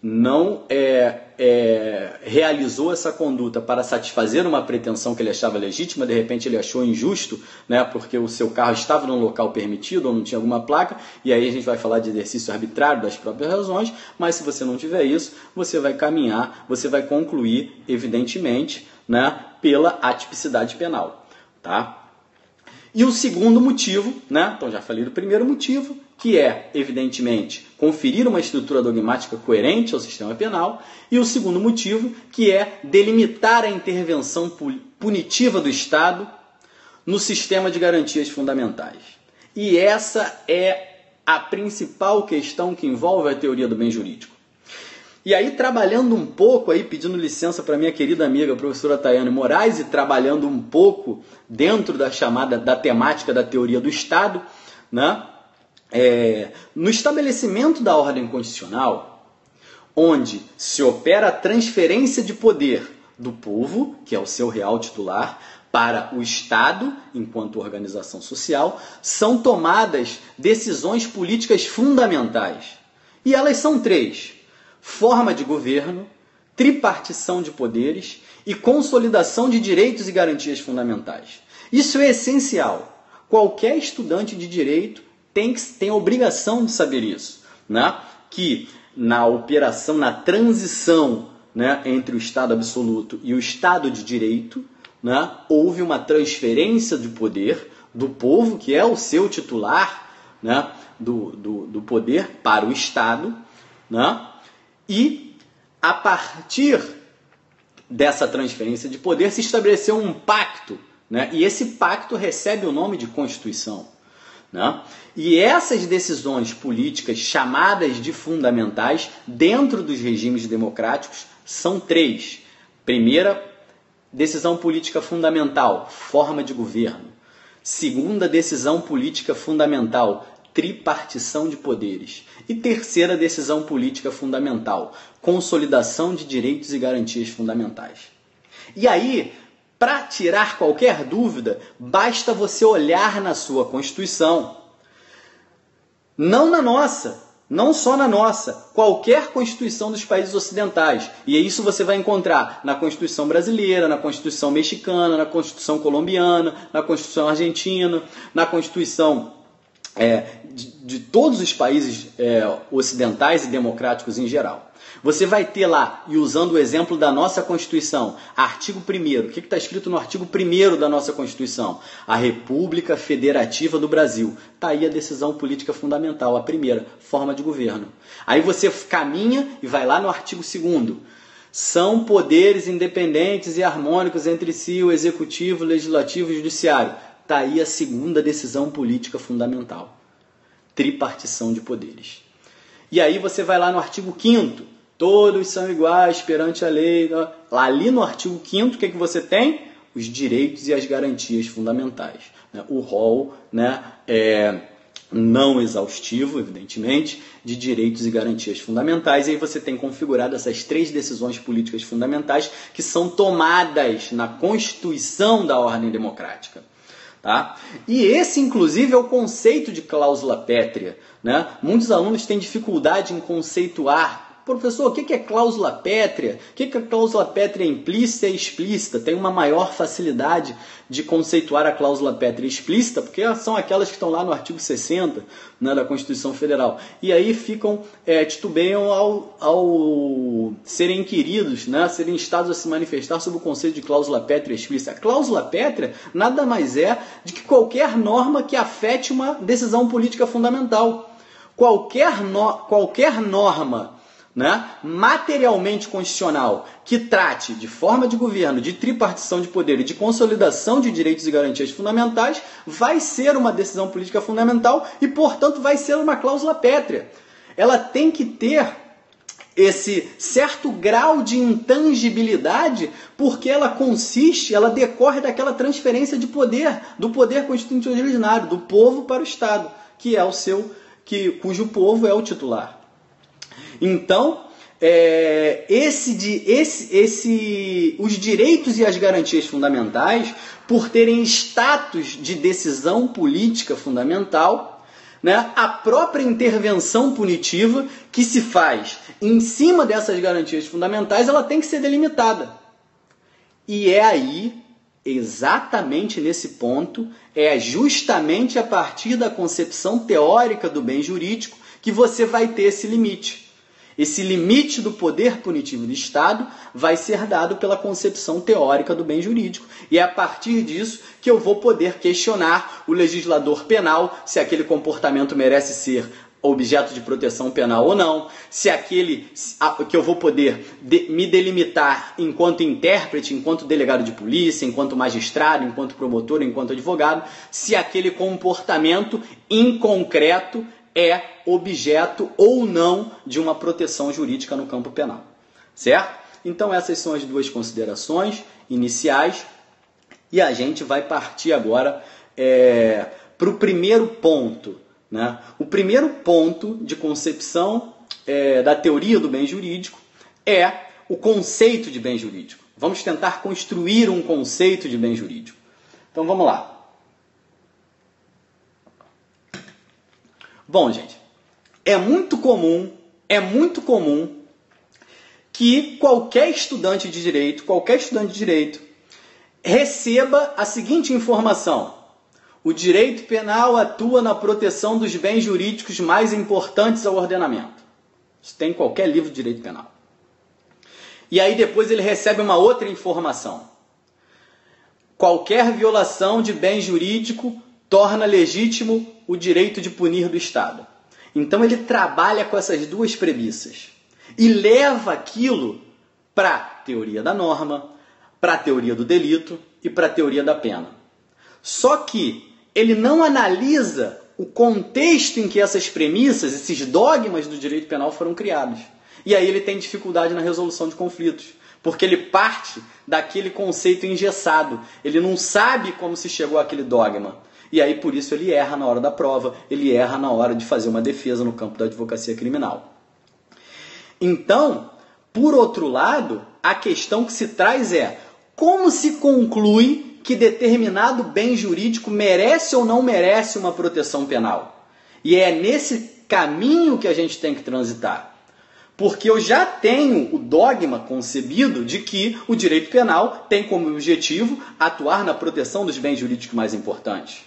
não é, é, realizou essa conduta para satisfazer uma pretensão que ele achava legítima, de repente ele achou injusto, né, porque o seu carro estava num local permitido ou não tinha alguma placa, e aí a gente vai falar de exercício arbitrário das próprias razões, mas se você não tiver isso, você vai caminhar, você vai concluir, evidentemente, né, pela atipicidade penal, tá? E o segundo motivo, né, então já falei do primeiro motivo, que é, evidentemente, conferir uma estrutura dogmática coerente ao sistema penal, e o segundo motivo, que é delimitar a intervenção punitiva do Estado no sistema de garantias fundamentais. E essa é a principal questão que envolve a teoria do bem jurídico. E aí, trabalhando um pouco, aí, pedindo licença para minha querida amiga, a professora Tayane Moraes, e trabalhando um pouco dentro da chamada, da temática da teoria do Estado, né? É, no estabelecimento da ordem constitucional, onde se opera a transferência de poder do povo, que é o seu real titular, para o Estado, enquanto organização social, são tomadas decisões políticas fundamentais. E elas são três: forma de governo, tripartição de poderes e consolidação de direitos e garantias fundamentais. Isso é essencial. Qualquer estudante de direito tem, que, tem a obrigação de saber isso, né? Que na operação, na transição, né, entre o Estado absoluto e o Estado de direito, né, houve uma transferência de poder do povo, que é o seu titular, né, do, do, do poder, para o Estado, né? E, a partir dessa transferência de poder, se estabeleceu um pacto, né? E esse pacto recebe o nome de Constituição, né? E essas decisões políticas chamadas de fundamentais, dentro dos regimes democráticos, são três. Primeira, decisão política fundamental, forma de governo. Segunda, decisão política fundamental, tripartição de poderes. E terceira decisão política fundamental, consolidação de direitos e garantias fundamentais. E aí, para tirar qualquer dúvida, basta você olhar na sua Constituição. Não na nossa, não só na nossa, qualquer Constituição dos países ocidentais. E isso você vai encontrar na Constituição brasileira, na Constituição mexicana, na Constituição colombiana, na Constituição argentina, na Constituição É, de, de todos os países é, ocidentais e democráticos em geral. Você vai ter lá, e usando o exemplo da nossa Constituição, artigo primeiro. O que está escrito no artigo primeiro da nossa Constituição? A República Federativa do Brasil. Está aí a decisão política fundamental, a primeira, forma de governo. Aí você caminha e vai lá no artigo segundo. São poderes independentes e harmônicos entre si, o Executivo, o Legislativo e o Judiciário. Está aí a segunda decisão política fundamental, tripartição de poderes. E aí você vai lá no artigo quinto, todos são iguais perante a lei. Lá ali no artigo quinto, o que, que você tem? Os direitos e as garantias fundamentais. O rol, né, é não exaustivo, evidentemente, de direitos e garantias fundamentais. E aí você tem configurado essas três decisões políticas fundamentais que são tomadas na Constituição da ordem democrática. Tá? E esse, inclusive, é o conceito de cláusula pétrea, né? Muitos alunos têm dificuldade em conceituar. Professor, o que é cláusula pétrea? O que é cláusula pétrea implícita e explícita? Tem uma maior facilidade de conceituar a cláusula pétrea explícita, porque são aquelas que estão lá no artigo sessenta, né, da Constituição Federal. E aí ficam, é, titubeiam ao, ao serem inquiridos, né, serem instados a se manifestar sobre o conceito de cláusula pétrea explícita. A cláusula pétrea nada mais é de que qualquer norma que afete uma decisão política fundamental. Qualquer, no, qualquer norma, né, materialmente constitucional que trate de forma de governo, de tripartição de poder e de consolidação de direitos e garantias fundamentais vai ser uma decisão política fundamental e, portanto, vai ser uma cláusula pétrea. Ela tem que ter esse certo grau de intangibilidade porque ela consiste, ela decorre daquela transferência de poder, do poder constituinte originário, do povo para o Estado, que é o seu, que, cujo povo é o titular. Então, é, esse, esse, esse, os direitos e as garantias fundamentais, por terem status de decisão política fundamental, né, a própria intervenção punitiva que se faz em cima dessas garantias fundamentais, ela tem que ser delimitada. E é aí, exatamente nesse ponto, é justamente a partir da concepção teórica do bem jurídico que você vai ter esse limite. Esse limite do poder punitivo do Estado vai ser dado pela concepção teórica do bem jurídico. E é a partir disso que eu vou poder questionar o legislador penal se aquele comportamento merece ser objeto de proteção penal ou não, se aquele que eu vou poder de, me delimitar enquanto intérprete, enquanto delegado de polícia, enquanto magistrado, enquanto promotor, enquanto advogado, se aquele comportamento em concreto é objeto ou não de uma proteção jurídica no campo penal, certo? Então essas são as duas considerações iniciais e a gente vai partir agora é, para o primeiro ponto, né? O primeiro ponto de concepção é, da teoria do bem jurídico é o conceito de bem jurídico. Vamos tentar construir um conceito de bem jurídico. Então vamos lá. Bom, gente, é muito comum, é muito comum que qualquer estudante de direito, qualquer estudante de direito, receba a seguinte informação: o direito penal atua na proteção dos bens jurídicos mais importantes ao ordenamento. Isso tem em qualquer livro de direito penal. E aí depois ele recebe uma outra informação: qualquer violação de bem jurídico torna legítimo o direito de punir do Estado. Então ele trabalha com essas duas premissas e leva aquilo para a teoria da norma, para a teoria do delito e para a teoria da pena. Só que ele não analisa o contexto em que essas premissas, esses dogmas do direito penal foram criados. E aí ele tem dificuldade na resolução de conflitos, porque ele parte daquele conceito engessado. Ele não sabe como se chegou àquele dogma. E aí, por isso, ele erra na hora da prova, ele erra na hora de fazer uma defesa no campo da advocacia criminal. Então, por outro lado, a questão que se traz é: como se conclui que determinado bem jurídico merece ou não merece uma proteção penal? E é nesse caminho que a gente tem que transitar. Porque eu já tenho o dogma concebido de que o direito penal tem como objetivo atuar na proteção dos bens jurídicos mais importantes.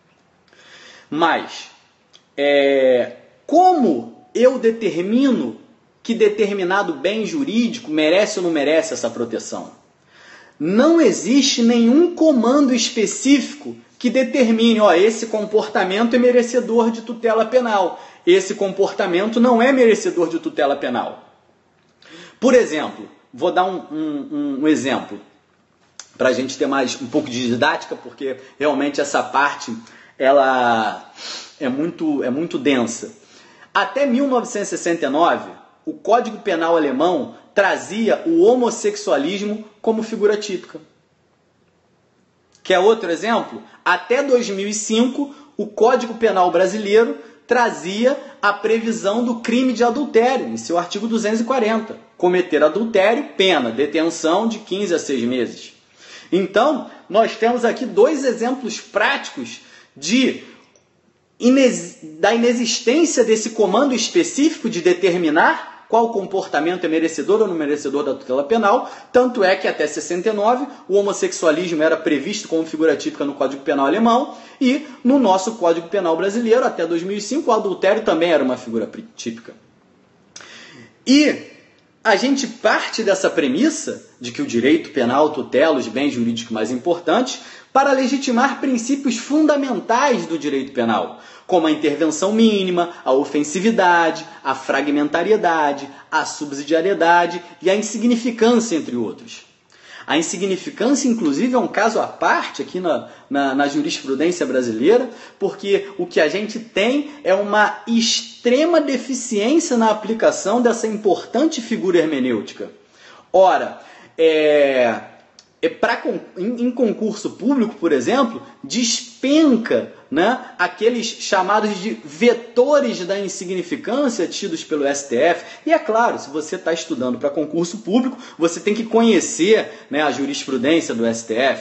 Mas, é, como eu determino que determinado bem jurídico merece ou não merece essa proteção? Não existe nenhum comando específico que determine, ó, esse comportamento é merecedor de tutela penal, esse comportamento não é merecedor de tutela penal. Por exemplo, vou dar um, um, um exemplo para a gente ter mais um pouco de didática, porque realmente essa parte ela é muito, é muito densa. Até mil novecentos e sessenta e nove, o Código Penal alemão trazia o homossexualismo como figura típica. Quer outro exemplo? Até dois mil e cinco, o Código Penal brasileiro trazia a previsão do crime de adultério, em seu artigo duzentos e quarenta. Cometer adultério, pena, detenção de quinze a seis meses. Então, nós temos aqui dois exemplos práticos de Ines, da inexistência desse comando específico de determinar qual comportamento é merecedor ou não merecedor da tutela penal, tanto é que até sessenta e nove o homossexualismo era previsto como figura típica no Código Penal alemão e no nosso Código Penal brasileiro, até dois mil e cinco, o adultério também era uma figura típica. E a gente parte dessa premissa de que o direito penal tutela os bens jurídicos mais importantes para legitimar princípios fundamentais do direito penal, como a intervenção mínima, a ofensividade, a fragmentariedade, a subsidiariedade e a insignificância, entre outros. A insignificância, inclusive, é um caso à parte aqui na, na, na jurisprudência brasileira, porque o que a gente tem é uma extrema deficiência na aplicação dessa importante figura hermenêutica. Ora, é... É pra, em, em concurso público, por exemplo, despenca, né, aqueles chamados de vetores da insignificância tidos pelo S T F. E é claro, se você está estudando para concurso público, você tem que conhecer, né, a jurisprudência do S T F.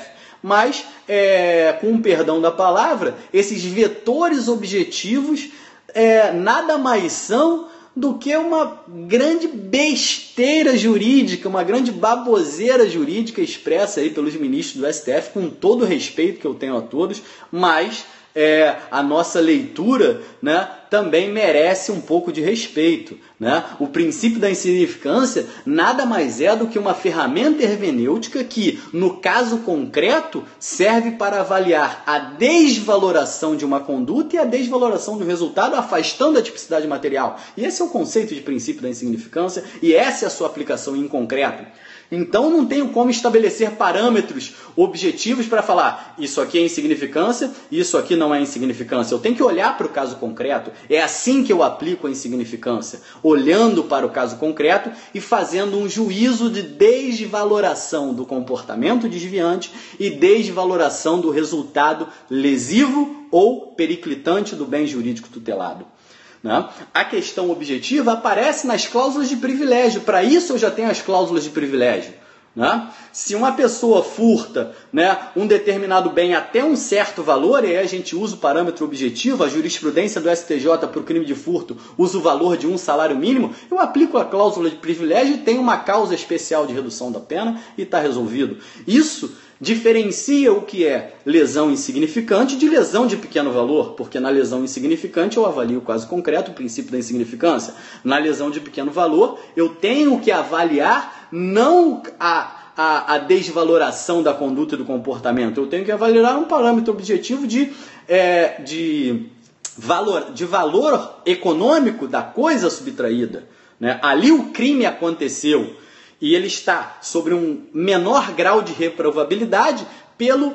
Mas, é, com o perdão da palavra, esses vetores objetivos é, nada mais são do que uma grande besteira jurídica, uma grande baboseira jurídica expressa aí pelos ministros do S T F, com todo o respeito que eu tenho a todos, mas é, a nossa leitura, né, também merece um pouco de respeito, né? O princípio da insignificância nada mais é do que uma ferramenta hermenêutica que, no caso concreto, serve para avaliar a desvaloração de uma conduta e a desvaloração do resultado, afastando a tipicidade material. E esse é o conceito de princípio da insignificância e essa é a sua aplicação em concreto. Então não tenho como estabelecer parâmetros objetivos para falar isso aqui é insignificância, isso aqui não é insignificância. Eu tenho que olhar para o caso concreto. É assim que eu aplico a insignificância, olhando para o caso concreto e fazendo um juízo de desvaloração do comportamento desviante e desvaloração do resultado lesivo ou periclitante do bem jurídico tutelado. Né? A questão objetiva aparece nas cláusulas de privilégio. Para isso eu já tenho as cláusulas de privilégio. Né? Se uma pessoa furta, né, um determinado bem até um certo valor, e aí a gente usa o parâmetro objetivo, a jurisprudência do S T J para o crime de furto usa o valor de um salário mínimo, eu aplico a cláusula de privilégio e tenho uma causa especial de redução da pena e está resolvido. Isso diferencia o que é lesão insignificante de lesão de pequeno valor, porque na lesão insignificante eu avalio o caso concreto, o princípio da insignificância. Na lesão de pequeno valor, eu tenho que avaliar não a, a, a desvaloração da conduta e do comportamento, eu tenho que avaliar um parâmetro objetivo de, é, de, valor, de valor econômico da coisa subtraída. Né? Ali o crime aconteceu. E ele está sobre um menor grau de reprovabilidade pelo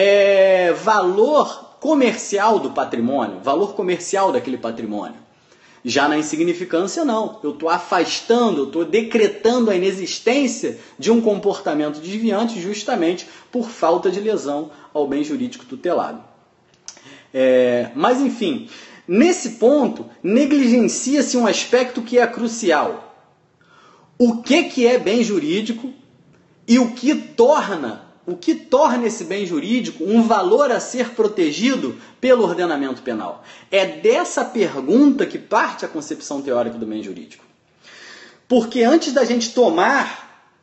é, valor comercial do patrimônio, valor comercial daquele patrimônio. Já na insignificância, não. Eu estou afastando, eu estou decretando a inexistência de um comportamento desviante justamente por falta de lesão ao bem jurídico tutelado. É, mas, enfim, nesse ponto, negligencia-se um aspecto que é crucial. O que, que é bem jurídico e o que torna, o que torna esse bem jurídico um valor a ser protegido pelo ordenamento penal? É dessa pergunta que parte a concepção teórica do bem jurídico. Porque antes da gente tomar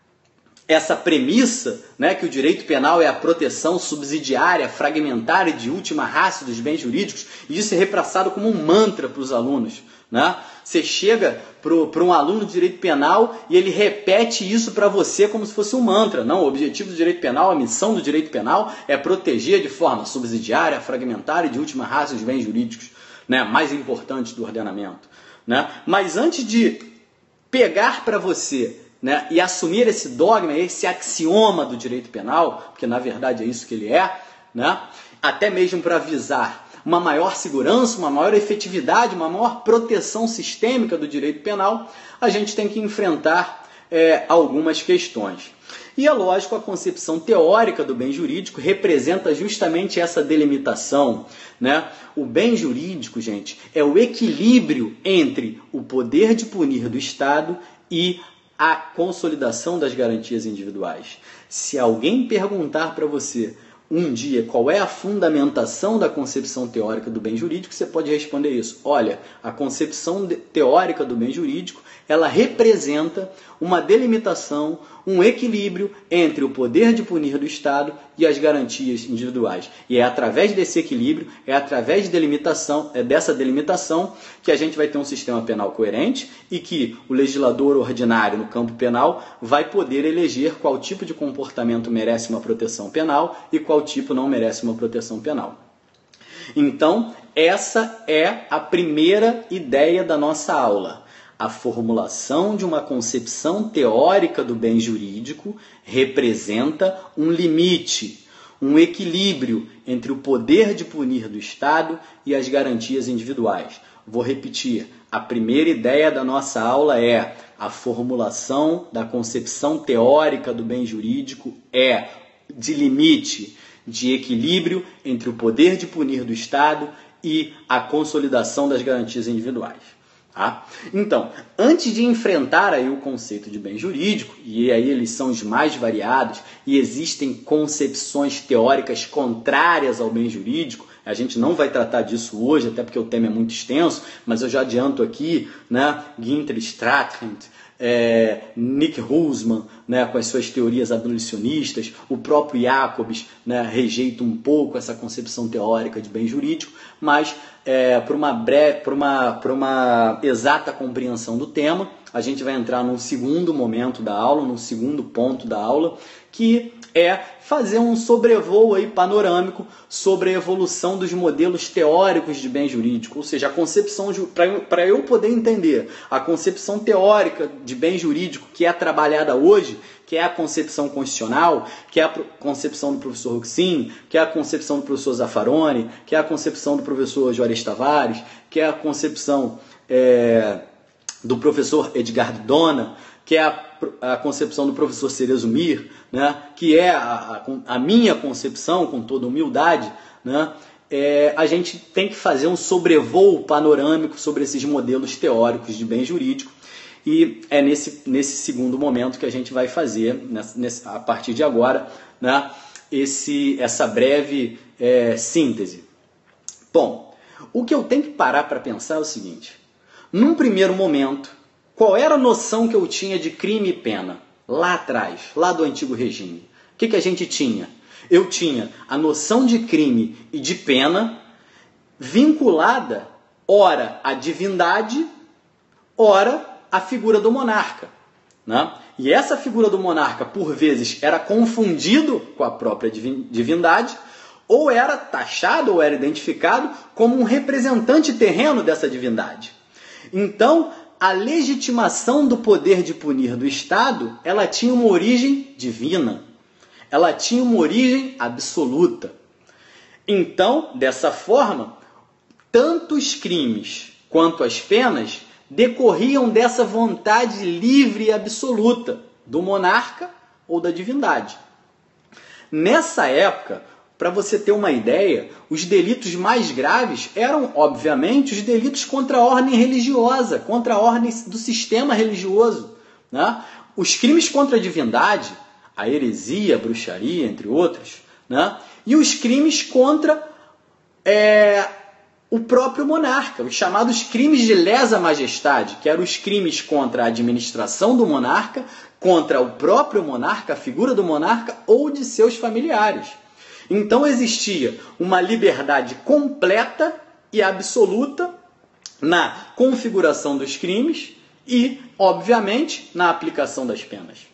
essa premissa, né, que o direito penal é a proteção subsidiária, fragmentária e de última ratio dos bens jurídicos, e isso é repassado como um mantra para os alunos. Né? Você chega para um aluno de direito penal e ele repete isso para você como se fosse um mantra. Não, o objetivo do direito penal, a missão do direito penal é proteger de forma subsidiária, fragmentária e de última ratio os bens jurídicos, né, mais importantes do ordenamento. Né? Mas antes de pegar para você, né, e assumir esse dogma, esse axioma do direito penal, porque na verdade é isso que ele é, né, até mesmo para avisar uma maior segurança, uma maior efetividade, uma maior proteção sistêmica do direito penal, a gente tem que enfrentar é, algumas questões. E é lógico, a concepção teórica do bem jurídico representa justamente essa delimitação. Né? O bem jurídico, gente, é o equilíbrio entre o poder de punir do Estado e a consolidação das garantias individuais. Se alguém perguntar para você um dia qual é a fundamentação da concepção teórica do bem jurídico, você pode responder isso. Olha, a concepção teórica do bem jurídico, ela representa uma delimitação, um equilíbrio entre o poder de punir do Estado e as garantias individuais. E é através desse equilíbrio, é através de delimitação, é dessa delimitação que a gente vai ter um sistema penal coerente e que o legislador ordinário no campo penal vai poder eleger qual tipo de comportamento merece uma proteção penal e qual tipo não merece uma proteção penal. Então, essa é a primeira ideia da nossa aula. A formulação de uma concepção teórica do bem jurídico representa um limite, um equilíbrio entre o poder de punir do Estado e as garantias individuais. Vou repetir, a primeira ideia da nossa aula é a formulação da concepção teórica do bem jurídico é de limite, de equilíbrio entre o poder de punir do Estado e a consolidação das garantias individuais. Tá? Então, antes de enfrentar aí o conceito de bem jurídico, e aí eles são os mais variados, e existem concepções teóricas contrárias ao bem jurídico, a gente não vai tratar disso hoje, até porque o tema é muito extenso, mas eu já adianto aqui, né, Günther Stratland, é, Nick Hussmann, né, com as suas teorias abolicionistas, o próprio Jacobs, né, rejeita um pouco essa concepção teórica de bem jurídico, mas é, por uma breve, por uma, por uma exata compreensão do tema, a gente vai entrar num segundo momento da aula, num segundo ponto da aula, que é fazer um sobrevoo aí panorâmico sobre a evolução dos modelos teóricos de bem jurídico, ou seja, a concepção, para eu poder entender a concepção teórica de bem jurídico que é trabalhada hoje, que é a concepção constitucional, que é a concepção do professor Ruxin, que é a concepção do professor Zaffaroni, que é a concepção do professor Juarez Tavares, que é a concepção é, do professor Edgar Dona, que é a, a concepção do professor Cerezo Mir, né, que é a, a, a minha concepção, com toda humildade, né, é, a gente tem que fazer um sobrevoo panorâmico sobre esses modelos teóricos de bem jurídico, e é nesse, nesse segundo momento que a gente vai fazer, nessa, nessa, a partir de agora, né, esse, essa breve é, síntese. Bom, o que eu tenho que parar para pensar é o seguinte: num primeiro momento, qual era a noção que eu tinha de crime e pena? Lá atrás, lá do antigo regime. O que, que a gente tinha? Eu tinha a noção de crime e de pena vinculada, ora, à divindade, ora, à figura do monarca. Né? E essa figura do monarca, por vezes, era confundido com a própria divindade, ou era taxado, ou era identificado como um representante terreno dessa divindade. Então, a legitimação do poder de punir do Estado, ela tinha uma origem divina. Ela tinha uma origem absoluta. Então, dessa forma, tanto os crimes quanto as penas decorriam dessa vontade livre e absoluta do monarca ou da divindade. Nessa época, para você ter uma ideia, os delitos mais graves eram, obviamente, os delitos contra a ordem religiosa, contra a ordem do sistema religioso. Né? Os crimes contra a divindade, a heresia, a bruxaria, entre outros, né? E os crimes contra é, o próprio monarca, os chamados crimes de lesa majestade, que eram os crimes contra a administração do monarca, contra o próprio monarca, a figura do monarca ou de seus familiares. Então existia uma liberdade completa e absoluta na configuração dos crimes e, obviamente, na aplicação das penas.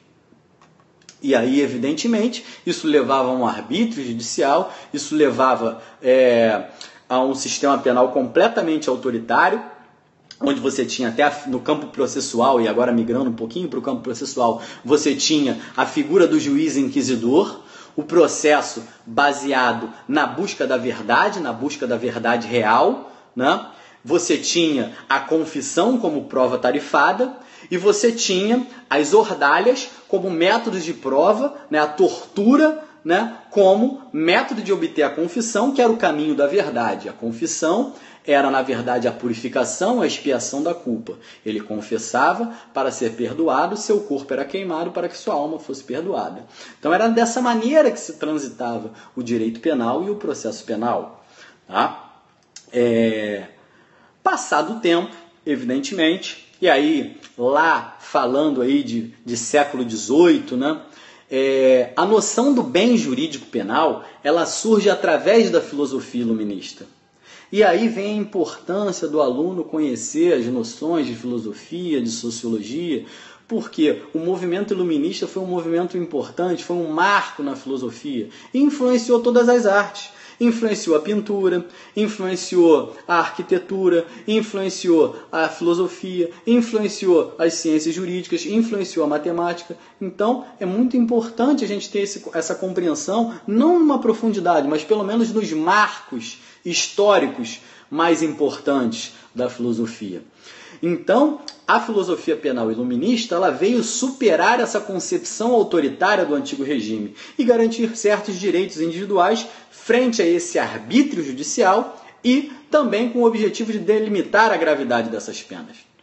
E aí, evidentemente, isso levava a um arbítrio judicial, isso levava é, a um sistema penal completamente autoritário, onde você tinha até no campo processual, e agora migrando um pouquinho para o campo processual, você tinha a figura do juiz inquisidor, o processo baseado na busca da verdade, na busca da verdade real, né? Você tinha a confissão como prova tarifada e você tinha as ordalhas como métodos de prova, né? A tortura, né? Como método de obter a confissão, que era o caminho da verdade. A confissão era, na verdade, a purificação, a expiação da culpa. Ele confessava para ser perdoado, seu corpo era queimado para que sua alma fosse perdoada. Então era dessa maneira que se transitava o direito penal e o processo penal. Tá? É... Passado o tempo, evidentemente, e aí lá falando aí de, de século dezoito, né? É... a noção do bem jurídico penal, ela surge através da filosofia iluminista. E aí vem a importância do aluno conhecer as noções de filosofia, de sociologia, porque o movimento iluminista foi um movimento importante, foi um marco na filosofia e influenciou todas as artes. Influenciou a pintura, influenciou a arquitetura, influenciou a filosofia, influenciou as ciências jurídicas, influenciou a matemática. Então, é muito importante a gente ter esse, essa compreensão, não numa profundidade, mas pelo menos nos marcos históricos mais importantes da filosofia. Então, a filosofia penal iluminista ela veio superar essa concepção autoritária do antigo regime e garantir certos direitos individuais frente a esse arbítrio judicial e também com o objetivo de delimitar a gravidade dessas penas.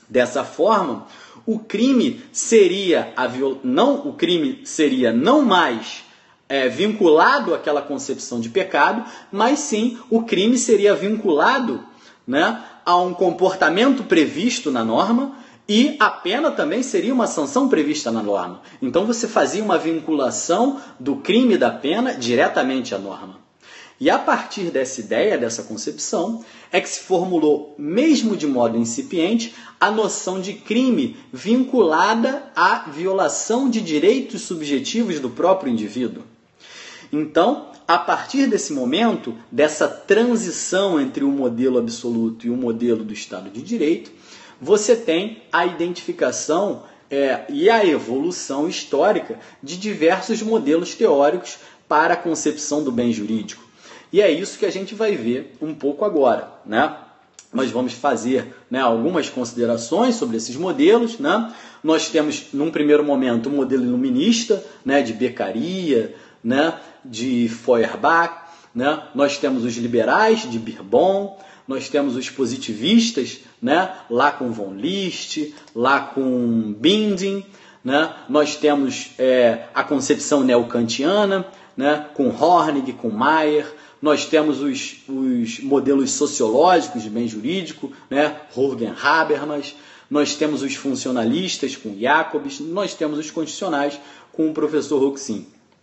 Dessa forma, o crime seria a viol... não o crime seria não mais é, vinculado àquela concepção de pecado, mas sim o crime seria vinculado, né, a um comportamento previsto na norma, e a pena também seria uma sanção prevista na norma. Então você fazia uma vinculação do crime e da pena diretamente à norma. E a partir dessa ideia, dessa concepção, é que se formulou, mesmo de modo incipiente, a noção de crime vinculada à violação de direitos subjetivos do próprio indivíduo. Então, a partir desse momento, dessa transição entre o modelo absoluto e o modelo do Estado de Direito, você tem a identificação é, e a evolução histórica de diversos modelos teóricos para a concepção do bem jurídico. E é isso que a gente vai ver um pouco agora, né? Nós vamos fazer, né, algumas considerações sobre esses modelos, né? Nós temos, num primeiro momento, o modelo iluminista, né, de Beccaria, né, de Feuerbach, né? Nós temos os liberais, de Birbon, nós temos os positivistas, né, lá com von List, lá com Binding, né? Nós temos é, a concepção neocantiana, né, com Hornig, com Mayer. Nós temos os, os modelos sociológicos de bem jurídico, né, Jürgen Habermas. Nós temos os funcionalistas com Jacobs. Nós temos os constitucionais com o professor Roxin.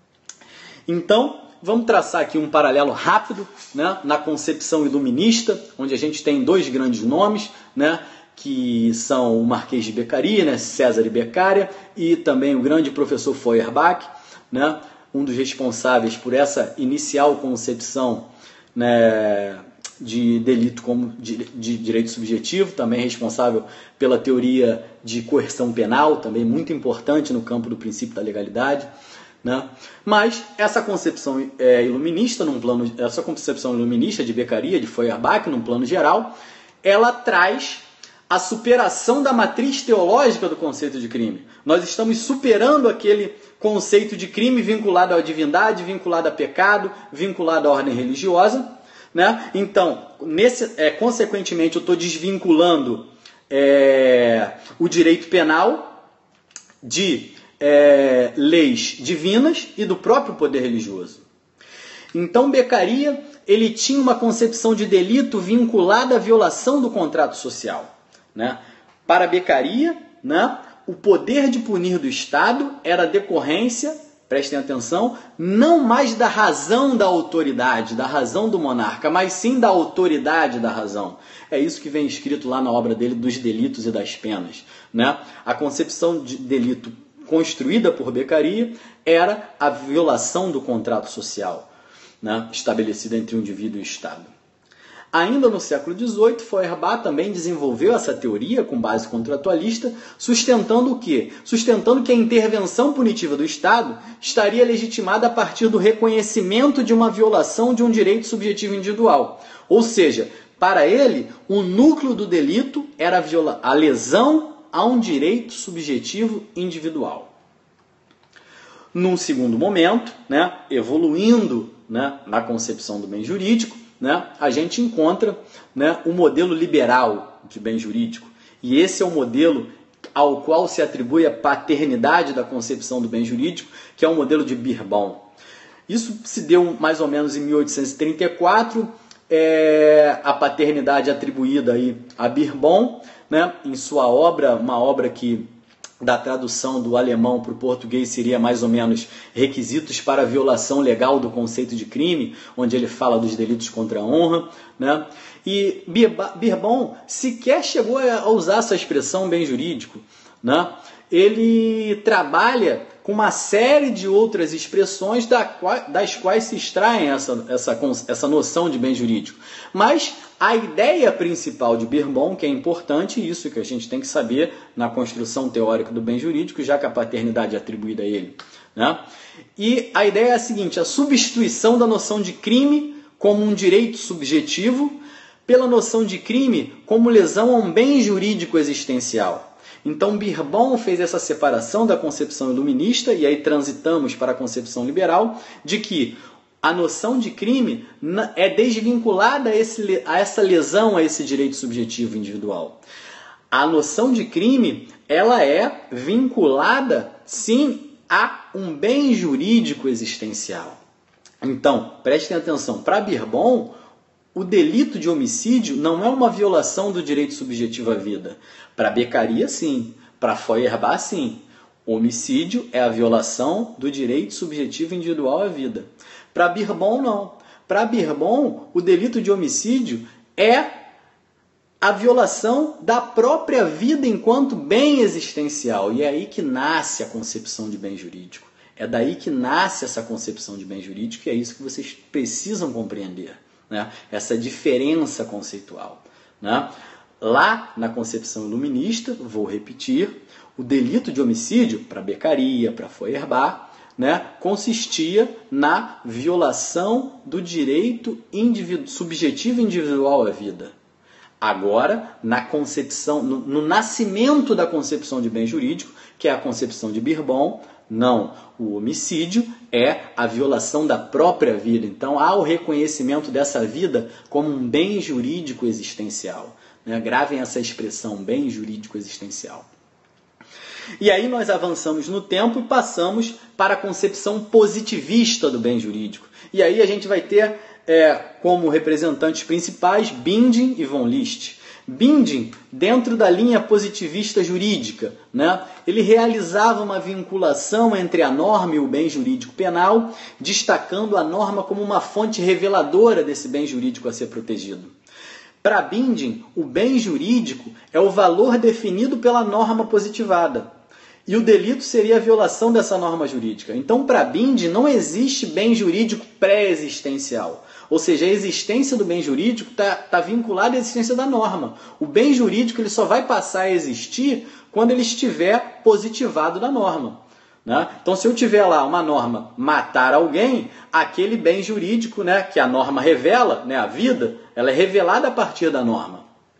Então, vamos traçar aqui um paralelo rápido, né, na concepção iluminista, onde a gente tem dois grandes nomes, né, que são o Marquês de Beccaria, né, César e Beccaria, e também o grande professor Feuerbach, né, um dos responsáveis por essa inicial concepção, né, de delito como de, de direito subjetivo, também responsável pela teoria de coerção penal, também muito importante no campo do princípio da legalidade, né? Mas essa concepção é, iluminista, num plano, essa concepção iluminista de Beccaria, de Feuerbach, num plano geral, ela traz a superação da matriz teológica do conceito de crime. Nós estamos superando aquele conceito de crime vinculado à divindade, vinculado a pecado, vinculado à ordem religiosa, né? Então, nesse, é, consequentemente, eu estou desvinculando é, o direito penal de é, leis divinas e do próprio poder religioso. Então, Beccaria, ele tinha uma concepção de delito vinculada à violação do contrato social, né? Para Beccaria, né, o poder de punir do Estado era decorrência, prestem atenção, não mais da razão da autoridade, da razão do monarca, mas sim da autoridade da razão. É isso que vem escrito lá na obra dele dos delitos e das penas, né? A concepção de delito construída por Beccaria era a violação do contrato social, né, estabelecida entre o indivíduo e o Estado. Ainda no século dezoito, Feuerbach também desenvolveu essa teoria com base contratualista, sustentando o quê? Sustentando que a intervenção punitiva do Estado estaria legitimada a partir do reconhecimento de uma violação de um direito subjetivo individual. Ou seja, para ele, o núcleo do delito era a, viola... a lesão a um direito subjetivo individual. Num segundo momento, né, evoluindo, né, na concepção do bem jurídico, né, a gente encontra, né, o modelo liberal de bem jurídico. E esse é o modelo ao qual se atribui a paternidade da concepção do bem jurídico, que é o modelo de Birbon. Isso se deu mais ou menos em mil oitocentos e trinta e quatro, é, a paternidade atribuída aí a Birbon, né, em sua obra, uma obra que da tradução do alemão para o português seria mais ou menos Requisitos para a Violação Legal do Conceito de Crime, onde ele fala dos delitos contra a honra, né? E Birbon sequer chegou a usar essa expressão bem jurídico, né? Ele trabalha com uma série de outras expressões das quais se extraem essa, essa, essa noção de bem jurídico. Mas a ideia principal de Birbon, que é importante, isso que a gente tem que saber na construção teórica do bem jurídico, já que a paternidade é atribuída a ele, né? E a ideia é a seguinte: a substituição da noção de crime como um direito subjetivo pela noção de crime como lesão a um bem jurídico existencial. Então, Birbon fez essa separação da concepção iluminista, e aí transitamos para a concepção liberal, de que a noção de crime é desvinculada a, esse, a essa lesão, a esse direito subjetivo individual. a noção de crime, ela é vinculada, sim, a um bem jurídico existencial. Então, prestem atenção, para Birbon, o delito de homicídio não é uma violação do direito subjetivo à vida. Para Beccaria, sim. Para Feuerbach, sim. O homicídio é a violação do direito subjetivo individual à vida. Para Birbon, não. Para Birbon, o delito de homicídio é a violação da própria vida enquanto bem existencial. E é aí que nasce a concepção de bem jurídico. É daí que nasce essa concepção de bem jurídico e é isso que vocês precisam compreender, né? Essa diferença conceitual, né? Lá na concepção iluminista, vou repetir, o delito de homicídio, para Beccaria, para Feuerbach, né, consistia na violação do direito individu- subjetivo individual à vida. Agora, na concepção, no, no nascimento da concepção de bem jurídico, que é a concepção de Birbon, não. O homicídio é a violação da própria vida. Então, há o reconhecimento dessa vida como um bem jurídico existencial. Né? Gravem essa expressão, bem jurídico existencial. E aí nós avançamos no tempo e passamos para a concepção positivista do bem jurídico. E aí a gente vai ter é, como representantes principais Binding e von List. Binding, dentro da linha positivista jurídica, né, ele realizava uma vinculação entre a norma e o bem jurídico penal, destacando a norma como uma fonte reveladora desse bem jurídico a ser protegido. Para Binding, o bem jurídico é o valor definido pela norma positivada. E o delito seria a violação dessa norma jurídica. Então, para Binding, não existe bem jurídico pré-existencial. Ou seja, a existência do bem jurídico está tá vinculada à existência da norma. O bem jurídico ele só vai passar a existir quando ele estiver positivado na norma. Né? Então, se eu tiver lá uma norma matar alguém, aquele bem jurídico, né, que a norma revela, né, a vida, ela é revelada a partir da norma.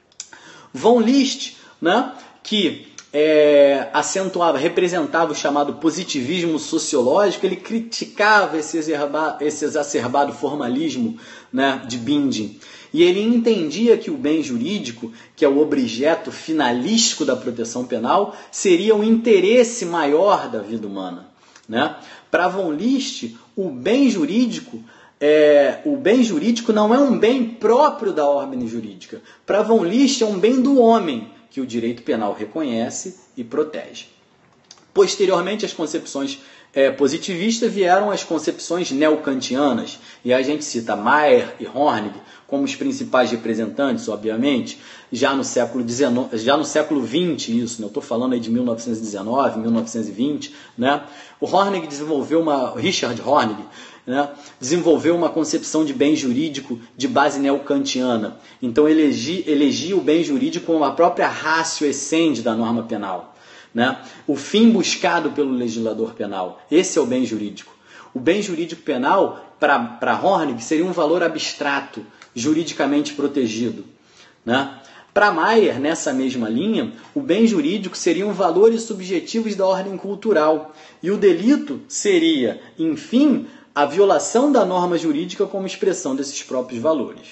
Von List, né, que é, acentuava, representava o chamado positivismo sociológico, ele criticava esse, exerba, esse exacerbado formalismo, né, de Binding. E ele entendia que o bem jurídico, que é o objeto finalístico da proteção penal, seria o interesse maior da vida humana. Né? Para Von List, o bem jurídico, é, o bem jurídico não é um bem próprio da ordem jurídica. Para Von List, é um bem do homem, que o direito penal reconhece e protege. Posteriormente, as concepções é, positivistas vieram as concepções neocantianas, e a gente cita Mayr e Hornig como os principais representantes, obviamente, já no século dezenove, já no século vinte, isso, né? Eu estou falando aí de mil novecentos e dezenove, mil novecentos e vinte, né? O Hornig desenvolveu uma, Richard Hornig, né, desenvolveu uma concepção de bem jurídico de base neocantiana. Então, elegi, elegia o bem jurídico como a própria ratio essendi da norma penal. Né? O fim buscado pelo legislador penal. Esse é o bem jurídico. O bem jurídico penal, para Hornig, seria um valor abstrato, juridicamente protegido. Né? Para Mayr, nessa mesma linha, o bem jurídico seriam valores subjetivos da ordem cultural. E o delito seria, enfim, a violação da norma jurídica como expressão desses próprios valores.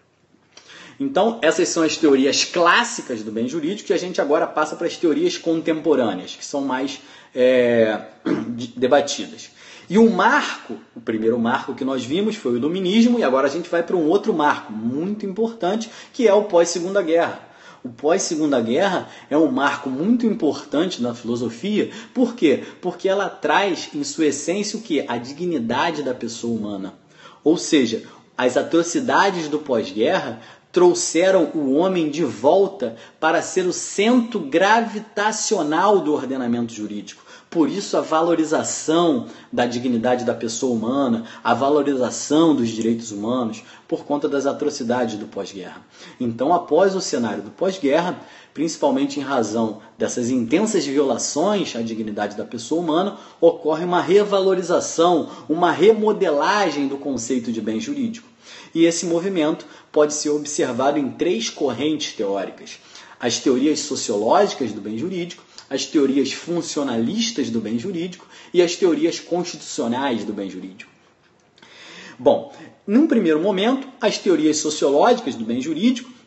Então, essas são as teorias clássicas do bem jurídico e a gente agora passa para as teorias contemporâneas, que são mais é, debatidas. E o marco, o primeiro marco que nós vimos foi o iluminismo e agora a gente vai para um outro marco muito importante, que é o pós-Segunda Guerra. O pós-Segunda Guerra é um marco muito importante na filosofia. Por quê? Porque ela traz em sua essência o quê? A dignidade da pessoa humana. Ou seja, as atrocidades do pós-guerra trouxeram o homem de volta para ser o centro gravitacional do ordenamento jurídico. Por isso a valorização da dignidade da pessoa humana, a valorização dos direitos humanos, por conta das atrocidades do pós-guerra. Então, após o cenário do pós-guerra, principalmente em razão dessas intensas violações à dignidade da pessoa humana, ocorre uma revalorização, uma remodelagem do conceito de bem jurídico. E esse movimento pode ser observado em três correntes teóricas. As teorias sociológicas do bem jurídico, as teorias funcionalistas do bem jurídico e as teorias constitucionais do bem jurídico. Bom, num primeiro momento, as teorias sociológicas do bem jurídico,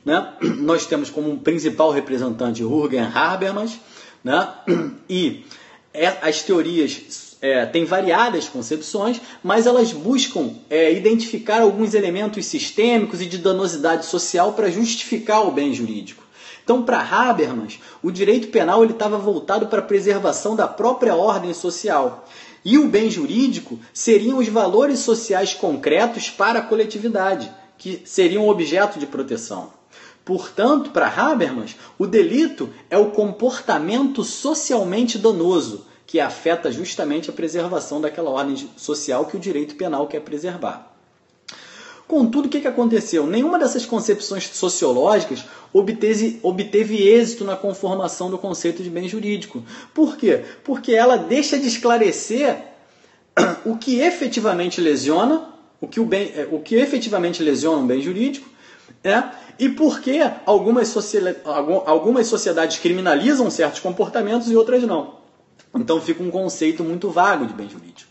né? Nós temos como principal representante Jürgen Habermas, né? E as teorias é, têm variadas concepções, mas elas buscam é, identificar alguns elementos sistêmicos e de danosidade social para justificar o bem jurídico. Então, para Habermas, o direito penal estava voltado para a preservação da própria ordem social. E o bem jurídico seriam os valores sociais concretos para a coletividade, que seriam objeto de proteção. Portanto, para Habermas, o delito é o comportamento socialmente danoso, que afeta justamente a preservação daquela ordem social que o direito penal quer preservar. Contudo, o que aconteceu? Nenhuma dessas concepções sociológicas obteve, obteve êxito na conformação do conceito de bem jurídico. Por quê? Porque ela deixa de esclarecer o que efetivamente lesiona, o que, o bem, o que efetivamente lesiona um bem jurídico, é, e porque algumas, sociedade, algumas sociedades criminalizam certos comportamentos e outras não. Então fica um conceito muito vago de bem jurídico.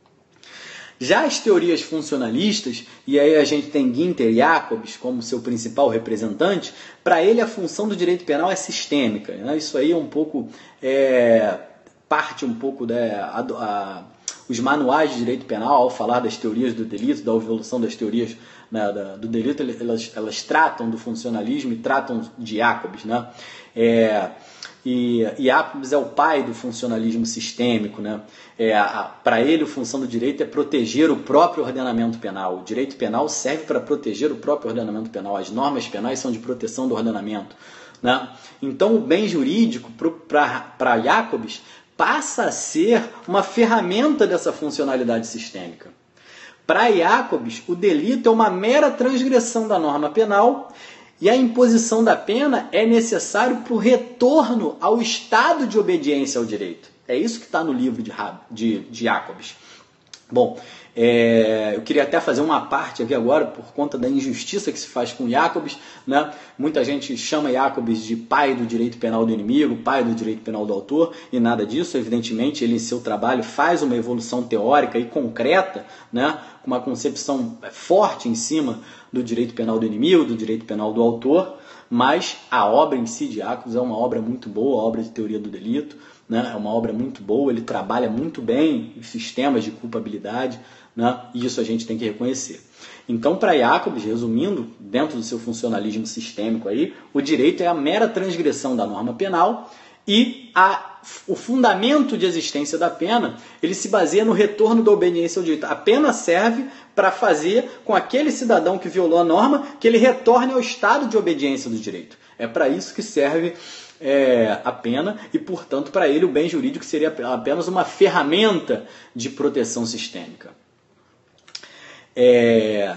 Já as teorias funcionalistas, e aí a gente tem Günther Jacobs como seu principal representante, para ele a função do direito penal é sistêmica. Né? Isso aí é um pouco, é, parte um pouco da... A, a, os manuais de direito penal, ao falar das teorias do delito, da evolução das teorias, né, da, do delito, elas, elas tratam do funcionalismo e tratam de Jacobs. Né? É, E, e Jacobs é o pai do funcionalismo sistêmico, né? É, para ele, a função do direito é proteger o próprio ordenamento penal. O direito penal serve para proteger o próprio ordenamento penal. As normas penais são de proteção do ordenamento, né? Então, o bem jurídico, para Jacobs, passa a ser uma ferramenta dessa funcionalidade sistêmica. Para Jacobs, o delito é uma mera transgressão da norma penal e a imposição da pena é necessário para o retorno ao estado de obediência ao direito. É isso que está no livro de, de, de Jacobs. Bom, é, eu queria até fazer uma parte aqui agora por conta da injustiça que se faz com Jacobs. Né? Muita gente chama Jacobs de pai do direito penal do inimigo, pai do direito penal do autor, e nada disso. Evidentemente, ele em seu trabalho faz uma evolução teórica e concreta, né? Com uma concepção forte em cima do direito penal do inimigo, do direito penal do autor, mas a obra em si de Jacobs é uma obra muito boa, a obra de teoria do delito, né? É uma obra muito boa, ele trabalha muito bem em sistemas de culpabilidade, né? E isso a gente tem que reconhecer. Então, para Jacobs, resumindo, dentro do seu funcionalismo sistêmico, aí, o direito é a mera transgressão da norma penal e a, o fundamento de existência da pena, ele se baseia no retorno da obediência ao direito. A pena serve para fazer com aquele cidadão que violou a norma que ele retorne ao estado de obediência do direito. É para isso que serve é, a pena e, portanto, para ele o bem jurídico seria apenas uma ferramenta de proteção sistêmica. É...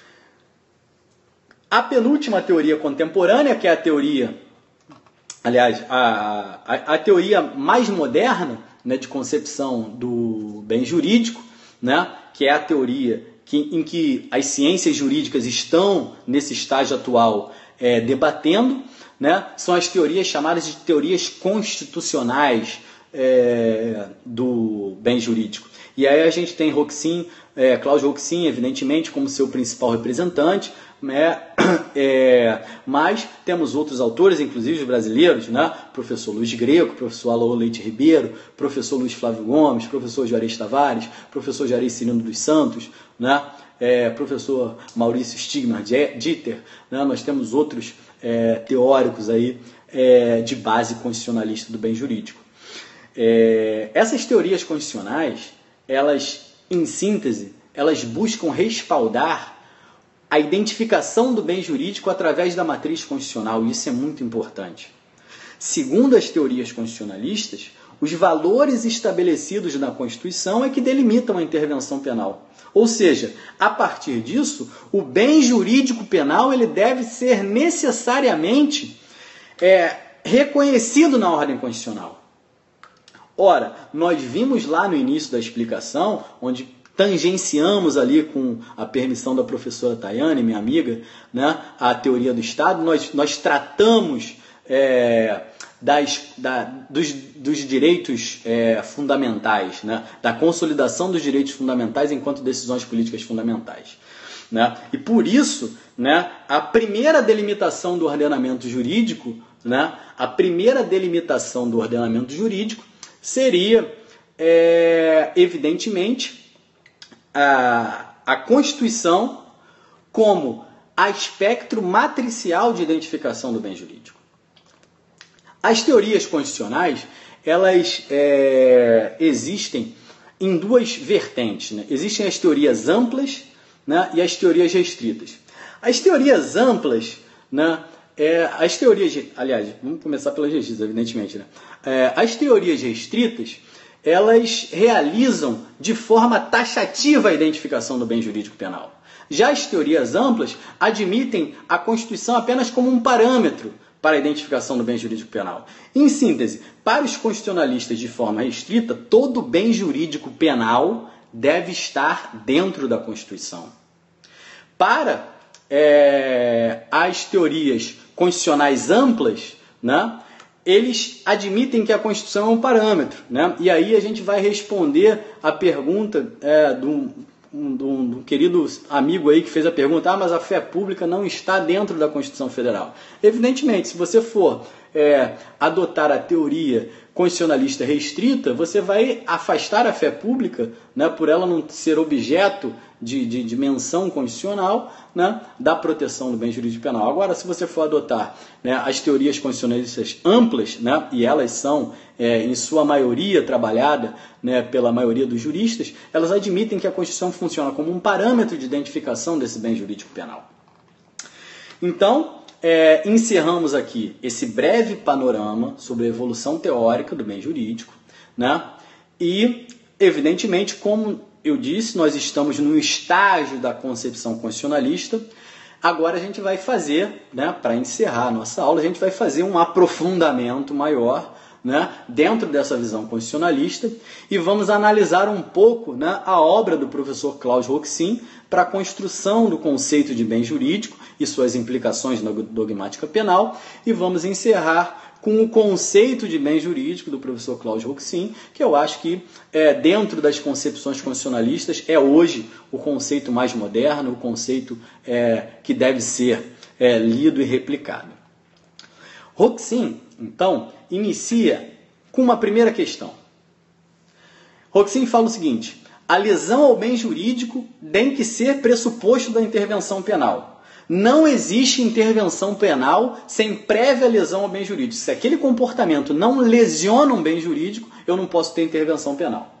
A penúltima teoria contemporânea, que é a teoria, aliás, a, a, a teoria mais moderna, né, de concepção do bem jurídico, né, que é a teoria que, em que as ciências jurídicas estão, nesse estágio atual, é, debatendo, né, são as teorias chamadas de teorias constitucionais é, do bem jurídico. E aí a gente tem Roxin, é, Cláudio Roxin, evidentemente, como seu principal representante, né? É, mas temos outros autores, inclusive brasileiros, né? Professor Luiz Greco, professor Alaô Leite Ribeiro, professor Luiz Flávio Gomes, professor Juarez Tavares, professor Juarez Cirino dos Santos, né? É, professor Maurício Stigmar Dieter, né? Nós temos outros é, teóricos aí, é, de base constitucionalista do bem jurídico. É, essas teorias constitucionais, elas, em síntese, elas buscam respaldar a identificação do bem jurídico através da matriz constitucional, e isso é muito importante. Segundo as teorias constitucionalistas, os valores estabelecidos na Constituição é que delimitam a intervenção penal. Ou seja, a partir disso, o bem jurídico penal ele deve ser necessariamente é, reconhecido na ordem constitucional. Ora, nós vimos lá no início da explicação, onde tangenciamos ali com a permissão da professora Tayane, minha amiga, né, a teoria do Estado, nós, nós tratamos é, das, da, dos, dos direitos é, fundamentais, né, da consolidação dos direitos fundamentais enquanto decisões políticas fundamentais. né? E por isso, né, a primeira delimitação do ordenamento jurídico, né, a primeira delimitação do ordenamento jurídico seria, é, evidentemente, a, a Constituição como aspecto matricial de identificação do bem jurídico. As teorias constitucionais, elas é, existem em duas vertentes, né? Existem as teorias amplas, né, e as teorias restritas. As teorias amplas, né, é, as teorias, aliás, vamos começar pelas restritas, evidentemente, né? É, as teorias restritas, elas realizam de forma taxativa a identificação do bem jurídico penal. Já as teorias amplas admitem a Constituição apenas como um parâmetro para a identificação do bem jurídico penal. Em síntese, para os constitucionalistas de forma restrita, todo bem jurídico penal deve estar dentro da Constituição. Para é, as teorias constitucionais amplas, né, eles admitem que a Constituição é um parâmetro, né? E aí a gente vai responder a pergunta é, do Um, um, um querido amigo aí que fez a pergunta, ah, mas a fé pública não está dentro da Constituição Federal. Evidentemente, se você for é, adotar a teoria constitucionalista restrita, você vai afastar a fé pública, né, por ela não ser objeto de, de, de menção constitucional, né, da proteção do bem jurídico penal. Agora, se você for adotar, né, as teorias constitucionalistas amplas, né, e elas são, é, em sua maioria, trabalhada, né, pela maioria dos juristas, elas admitem que a Constituição funciona como um parâmetro de identificação desse bem jurídico penal. Então, É, encerramos aqui esse breve panorama sobre a evolução teórica do bem jurídico, né? E, evidentemente, como eu disse, nós estamos no estágio da concepção constitucionalista. Agora a gente vai fazer, né, para encerrar a nossa aula, a gente vai fazer um aprofundamento maior, né, dentro dessa visão constitucionalista e vamos analisar um pouco, né, a obra do professor Cláudio Roxin para a construção do conceito de bem jurídico e suas implicações na dogmática penal, e vamos encerrar com o conceito de bem jurídico do professor Cláudio Roxin, que eu acho que, é, dentro das concepções constitucionalistas, é hoje o conceito mais moderno, o conceito é, que deve ser é, lido e replicado. Roxin, então, inicia com uma primeira questão. Roxin fala o seguinte: a lesão ao bem jurídico tem que ser pressuposto da intervenção penal. Não existe intervenção penal sem prévia lesão ao bem jurídico. Se aquele comportamento não lesiona um bem jurídico, eu não posso ter intervenção penal.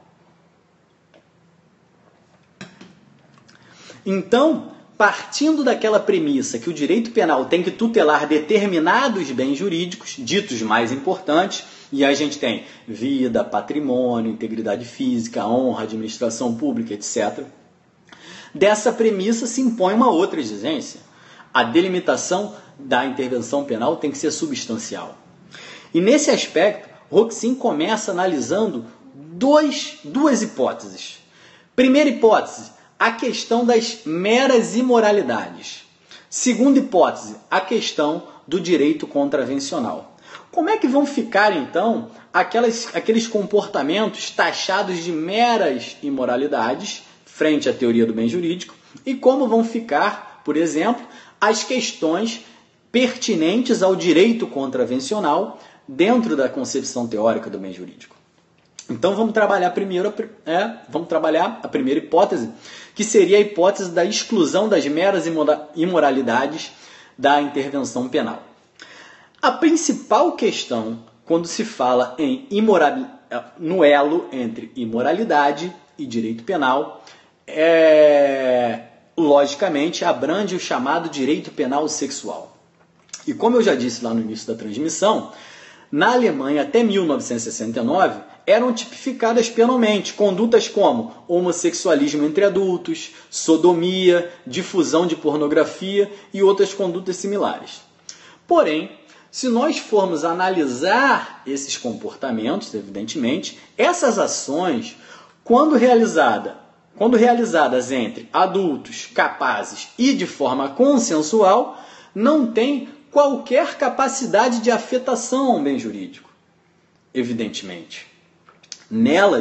Então, partindo daquela premissa que o direito penal tem que tutelar determinados bens jurídicos, ditos mais importantes, e a gente tem vida, patrimônio, integridade física, honra, administração pública, etcétera. Dessa premissa se impõe uma outra exigência. A delimitação da intervenção penal tem que ser substancial. E nesse aspecto, Roxin começa analisando dois, duas hipóteses. Primeira hipótese, a questão das meras imoralidades. Segunda hipótese, a questão do direito contravencional. Como é que vão ficar, então, aquelas, aqueles comportamentos taxados de meras imoralidades frente à teoria do bem jurídico e como vão ficar, por exemplo, as questões pertinentes ao direito contravencional dentro da concepção teórica do bem jurídico. Então vamos trabalhar primeiro, é, vamos trabalhar a primeira hipótese, que seria a hipótese da exclusão das meras imoralidades da intervenção penal. A principal questão, quando se fala em imoral, no elo entre imoralidade e direito penal, é, logicamente abrange o chamado direito penal sexual. E como eu já disse lá no início da transmissão, na Alemanha até mil novecentos e sessenta e nove eram tipificadas penalmente condutas como homossexualismo entre adultos, sodomia, difusão de pornografia e outras condutas similares. Porém, se nós formos analisar esses comportamentos, evidentemente, essas ações, quando, realizada, quando realizadas entre adultos capazes e de forma consensual, não têm qualquer capacidade de afetação ao bem jurídico, evidentemente. Nelas,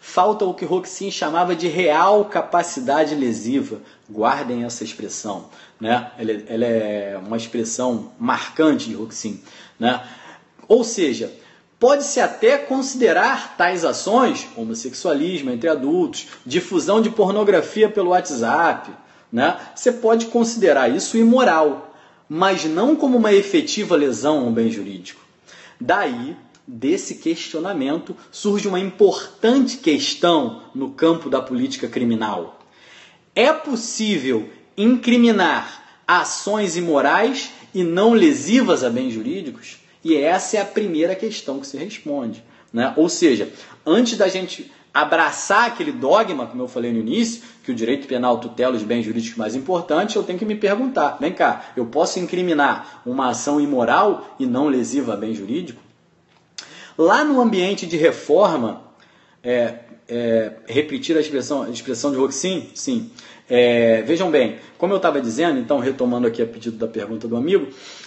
falta o que Roxin chamava de real capacidade lesiva. Guardem essa expressão, né? Ela, ela é uma expressão marcante de Roxin, né? Ou seja, pode-se até considerar tais ações, homossexualismo entre adultos, difusão de pornografia pelo WhatsApp, né? Você pode considerar isso imoral, mas não como uma efetiva lesão ao bem jurídico. Daí, desse questionamento, surge uma importante questão no campo da política criminal. É possível incriminar ações imorais e não lesivas a bens jurídicos? E essa é a primeira questão que se responde, né? Ou seja, antes da gente abraçar aquele dogma, como eu falei no início, que o direito penal tutela os bens jurídicos mais importantes, eu tenho que me perguntar, vem cá, eu posso incriminar uma ação imoral e não lesiva a bem jurídico? Lá no ambiente de reforma, é, é, repetir a expressão, a expressão de Roxin? Sim. É, vejam bem, como eu estava dizendo, então retomando aqui a pedido da pergunta do amigo,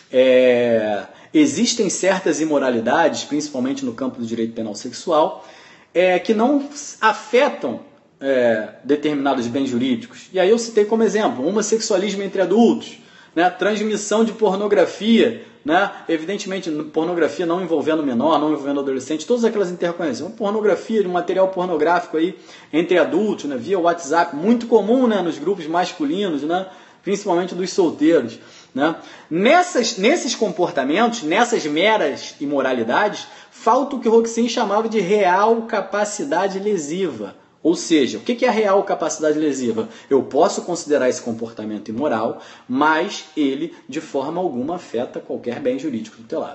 é, existem certas imoralidades, principalmente no campo do direito penal sexual, é, que não afetam é, determinados bens jurídicos. E aí eu citei como exemplo, homossexualismo entre adultos, né, transmissão de pornografia, né, evidentemente pornografia não envolvendo menor, não envolvendo adolescente, todas aquelas intercorrências, uma pornografia, de um material pornográfico aí entre adultos, né, via WhatsApp, muito comum, né, nos grupos masculinos, né, principalmente dos solteiros, né. Nessas, nesses comportamentos, nessas meras imoralidades, falta o que Roxin chamava de real capacidade lesiva. Ou seja, o que é a real capacidade lesiva? Eu posso considerar esse comportamento imoral, mas ele, de forma alguma, afeta qualquer bem jurídico tutelado.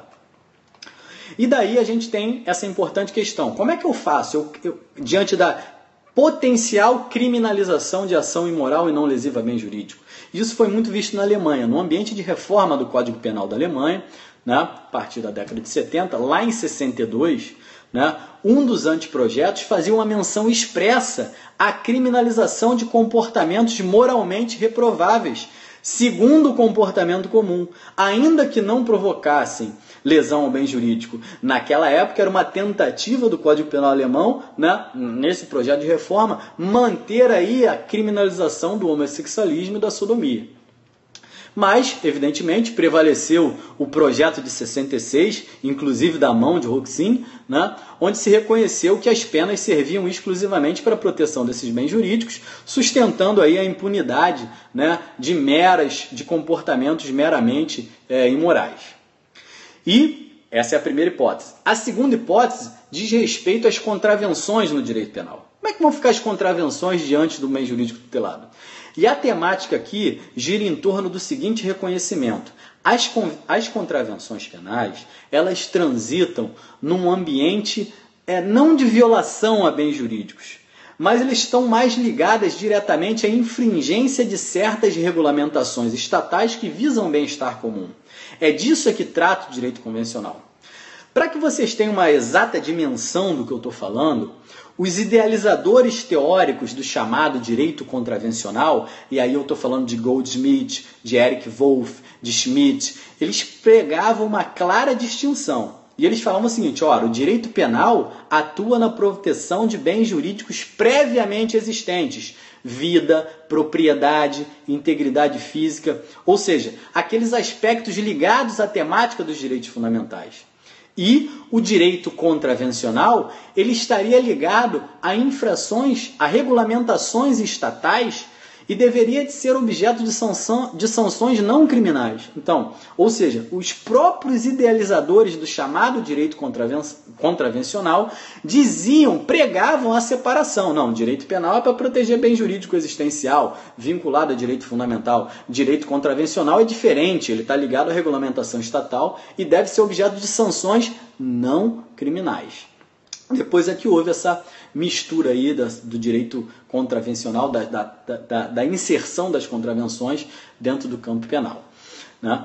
E daí a gente tem essa importante questão. Como é que eu faço, eu, eu, diante da potencial criminalização de ação imoral e não lesiva a bem jurídico? Isso foi muito visto na Alemanha, no ambiente de reforma do Código Penal da Alemanha, né, a partir da década de setenta, lá em sessenta e dois, né, um dos anteprojetos fazia uma menção expressa à criminalização de comportamentos moralmente reprováveis, segundo o comportamento comum, ainda que não provocassem lesão ao bem jurídico. Naquela época era uma tentativa do Código Penal alemão, né, nesse projeto de reforma, manter aí a criminalização do homossexualismo e da sodomia. Mas, evidentemente, prevaleceu o projeto de sessenta e seis, inclusive da mão de Roxin, né, onde se reconheceu que as penas serviam exclusivamente para a proteção desses bens jurídicos, sustentando aí a impunidade, né, de meras, de comportamentos meramente é, imorais. E essa é a primeira hipótese. A segunda hipótese diz respeito às contravenções no direito penal. Como é que vão ficar as contravenções diante do bem jurídico tutelado? E a temática aqui gira em torno do seguinte reconhecimento. As, as contravenções penais, elas transitam num ambiente é, não de violação a bens jurídicos, mas elas estão mais ligadas diretamente à infringência de certas regulamentações estatais que visam o bem-estar comum. É disso é que trata o direito convencional. Para que vocês tenham uma exata dimensão do que eu estou falando, os idealizadores teóricos do chamado direito contravencional, e aí eu estou falando de Goldsmith, de Eric Wolff, de Schmidt, eles pregavam uma clara distinção. E eles falavam o seguinte, olha, o direito penal atua na proteção de bens jurídicos previamente existentes, vida, propriedade, integridade física, ou seja, aqueles aspectos ligados à temática dos direitos fundamentais. E o direito contravencional, ele estaria ligado a infrações, a regulamentações estatais e deveria de ser objeto de, sanção, de sanções não criminais. Então, ou seja, os próprios idealizadores do chamado direito contraven contravencional diziam, pregavam a separação. Não, direito penal é para proteger bem jurídico existencial, vinculado a direito fundamental. Direito contravencional é diferente, ele está ligado à regulamentação estatal e deve ser objeto de sanções não criminais. Depois é que houve essa mistura aí da, do direito contravencional, da, da, da, da inserção das contravenções dentro do campo penal, né?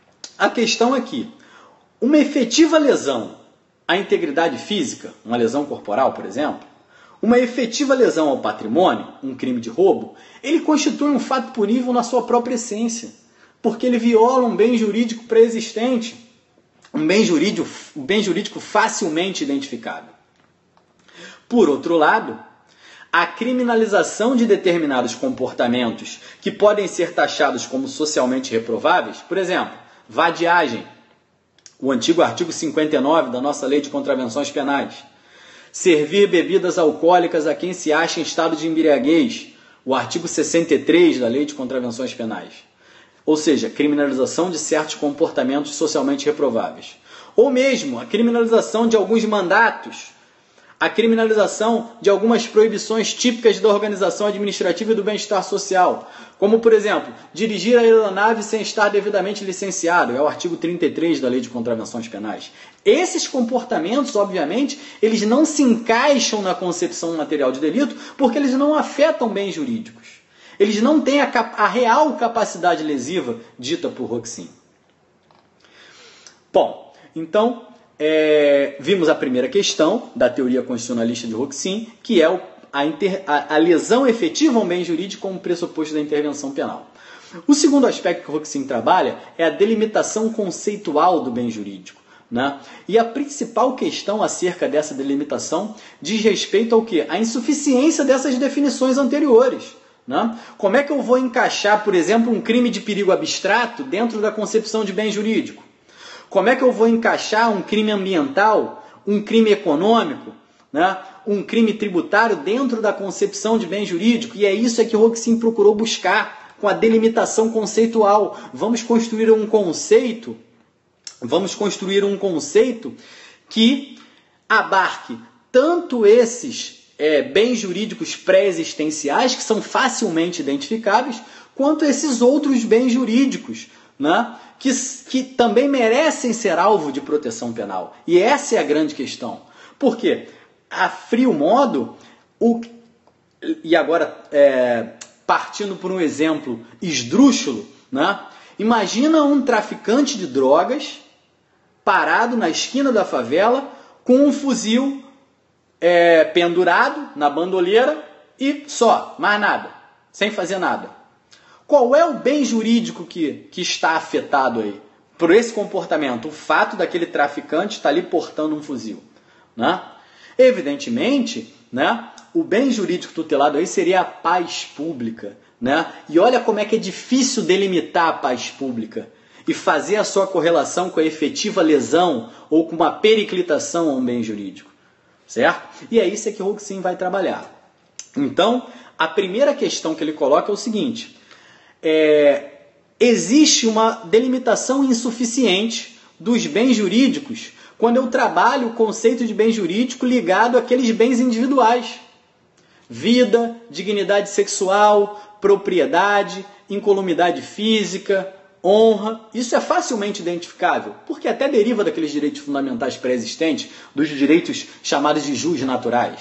A questão aqui, uma efetiva lesão à integridade física, uma lesão corporal, por exemplo, uma efetiva lesão ao patrimônio, um crime de roubo, ele constitui um fato punível na sua própria essência, porque ele viola um bem jurídico pré-existente, um bem jurídico, um bem jurídico facilmente identificado. Por outro lado, a criminalização de determinados comportamentos que podem ser taxados como socialmente reprováveis, por exemplo, vadiagem, o antigo artigo cinquenta e nove da nossa Lei de Contravenções Penais, servir bebidas alcoólicas a quem se acha em estado de embriaguez, o artigo sessenta e três da Lei de Contravenções Penais, ou seja, criminalização de certos comportamentos socialmente reprováveis, ou mesmo a criminalização de alguns mandatos, a criminalização de algumas proibições típicas da organização administrativa e do bem-estar social, como, por exemplo, dirigir a aeronave sem estar devidamente licenciado, é o artigo trinta e três da Lei de Contravenções Penais. Esses comportamentos, obviamente, eles não se encaixam na concepção material de delito porque eles não afetam bens jurídicos. Eles não têm a, cap- a real capacidade lesiva dita por Roxin. Bom, então... É, vimos a primeira questão da teoria constitucionalista de Roxin, que é o, a, inter, a, a lesão efetiva a um bem jurídico como pressuposto da intervenção penal. O segundo aspecto que Roxin trabalha é a delimitação conceitual do bem jurídico, né? E a principal questão acerca dessa delimitação diz respeito ao quê? À insuficiência dessas definições anteriores. Né? Como é que eu vou encaixar, por exemplo, um crime de perigo abstrato dentro da concepção de bem jurídico? Como é que eu vou encaixar um crime ambiental, um crime econômico, né, um crime tributário dentro da concepção de bem jurídico? E é isso é que Roxin procurou buscar com a delimitação conceitual. Vamos construir um conceito, vamos construir um conceito que abarque tanto esses é, bens jurídicos pré-existenciais, que são facilmente identificáveis, quanto esses outros bens jurídicos, né? Que, que também merecem ser alvo de proteção penal. E essa é a grande questão. Por quê? A frio modo, o, e agora é, partindo por um exemplo esdrúxulo, né? Imagina um traficante de drogas parado na esquina da favela com um fuzil é, pendurado na bandoleira e só, mais nada, sem fazer nada. Qual é o bem jurídico que, que está afetado aí por esse comportamento? O fato daquele traficante estar ali portando um fuzil, né? Evidentemente, né, o bem jurídico tutelado aí seria a paz pública, né? E olha como é que é difícil delimitar a paz pública e fazer a sua correlação com a efetiva lesão ou com uma periclitação a um bem jurídico, certo? E é isso que o Roxin vai trabalhar. Então, a primeira questão que ele coloca é o seguinte: É, existe uma delimitação insuficiente dos bens jurídicos quando eu trabalho o conceito de bem jurídico ligado àqueles bens individuais. Vida, dignidade sexual, propriedade, incolumidade física, honra. Isso é facilmente identificável, porque até deriva daqueles direitos fundamentais pré-existentes, dos direitos chamados de jus naturais.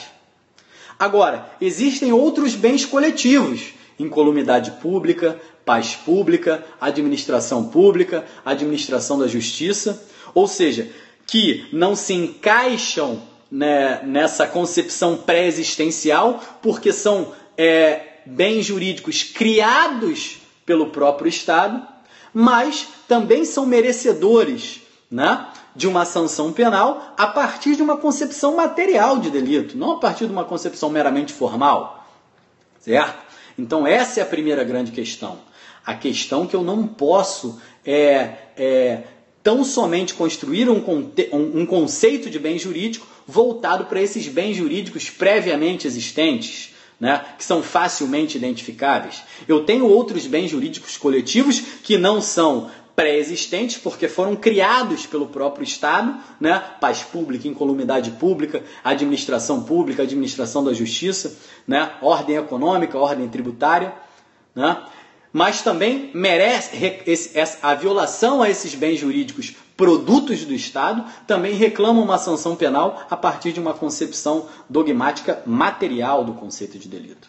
Agora, existem outros bens coletivos: incolumidade pública, paz pública, administração pública, administração da justiça, ou seja, que não se encaixam, né, nessa concepção pré-existencial, porque são é, bens jurídicos criados pelo próprio Estado, mas também são merecedores, né, de uma sanção penal a partir de uma concepção material de delito, não a partir de uma concepção meramente formal, certo? Então essa é a primeira grande questão. A questão que eu não posso é, é tão somente construir um, um, um conceito de bem jurídico voltado para esses bens jurídicos previamente existentes, né, que são facilmente identificáveis. Eu tenho outros bens jurídicos coletivos que não são pré-existentes porque foram criados pelo próprio Estado, né, paz pública, incolumidade pública, administração pública, administração da justiça, né, ordem econômica, ordem tributária, né, mas também merece esse, essa, a violação a esses bens jurídicos produtos do Estado também reclama uma sanção penal a partir de uma concepção dogmática material do conceito de delito.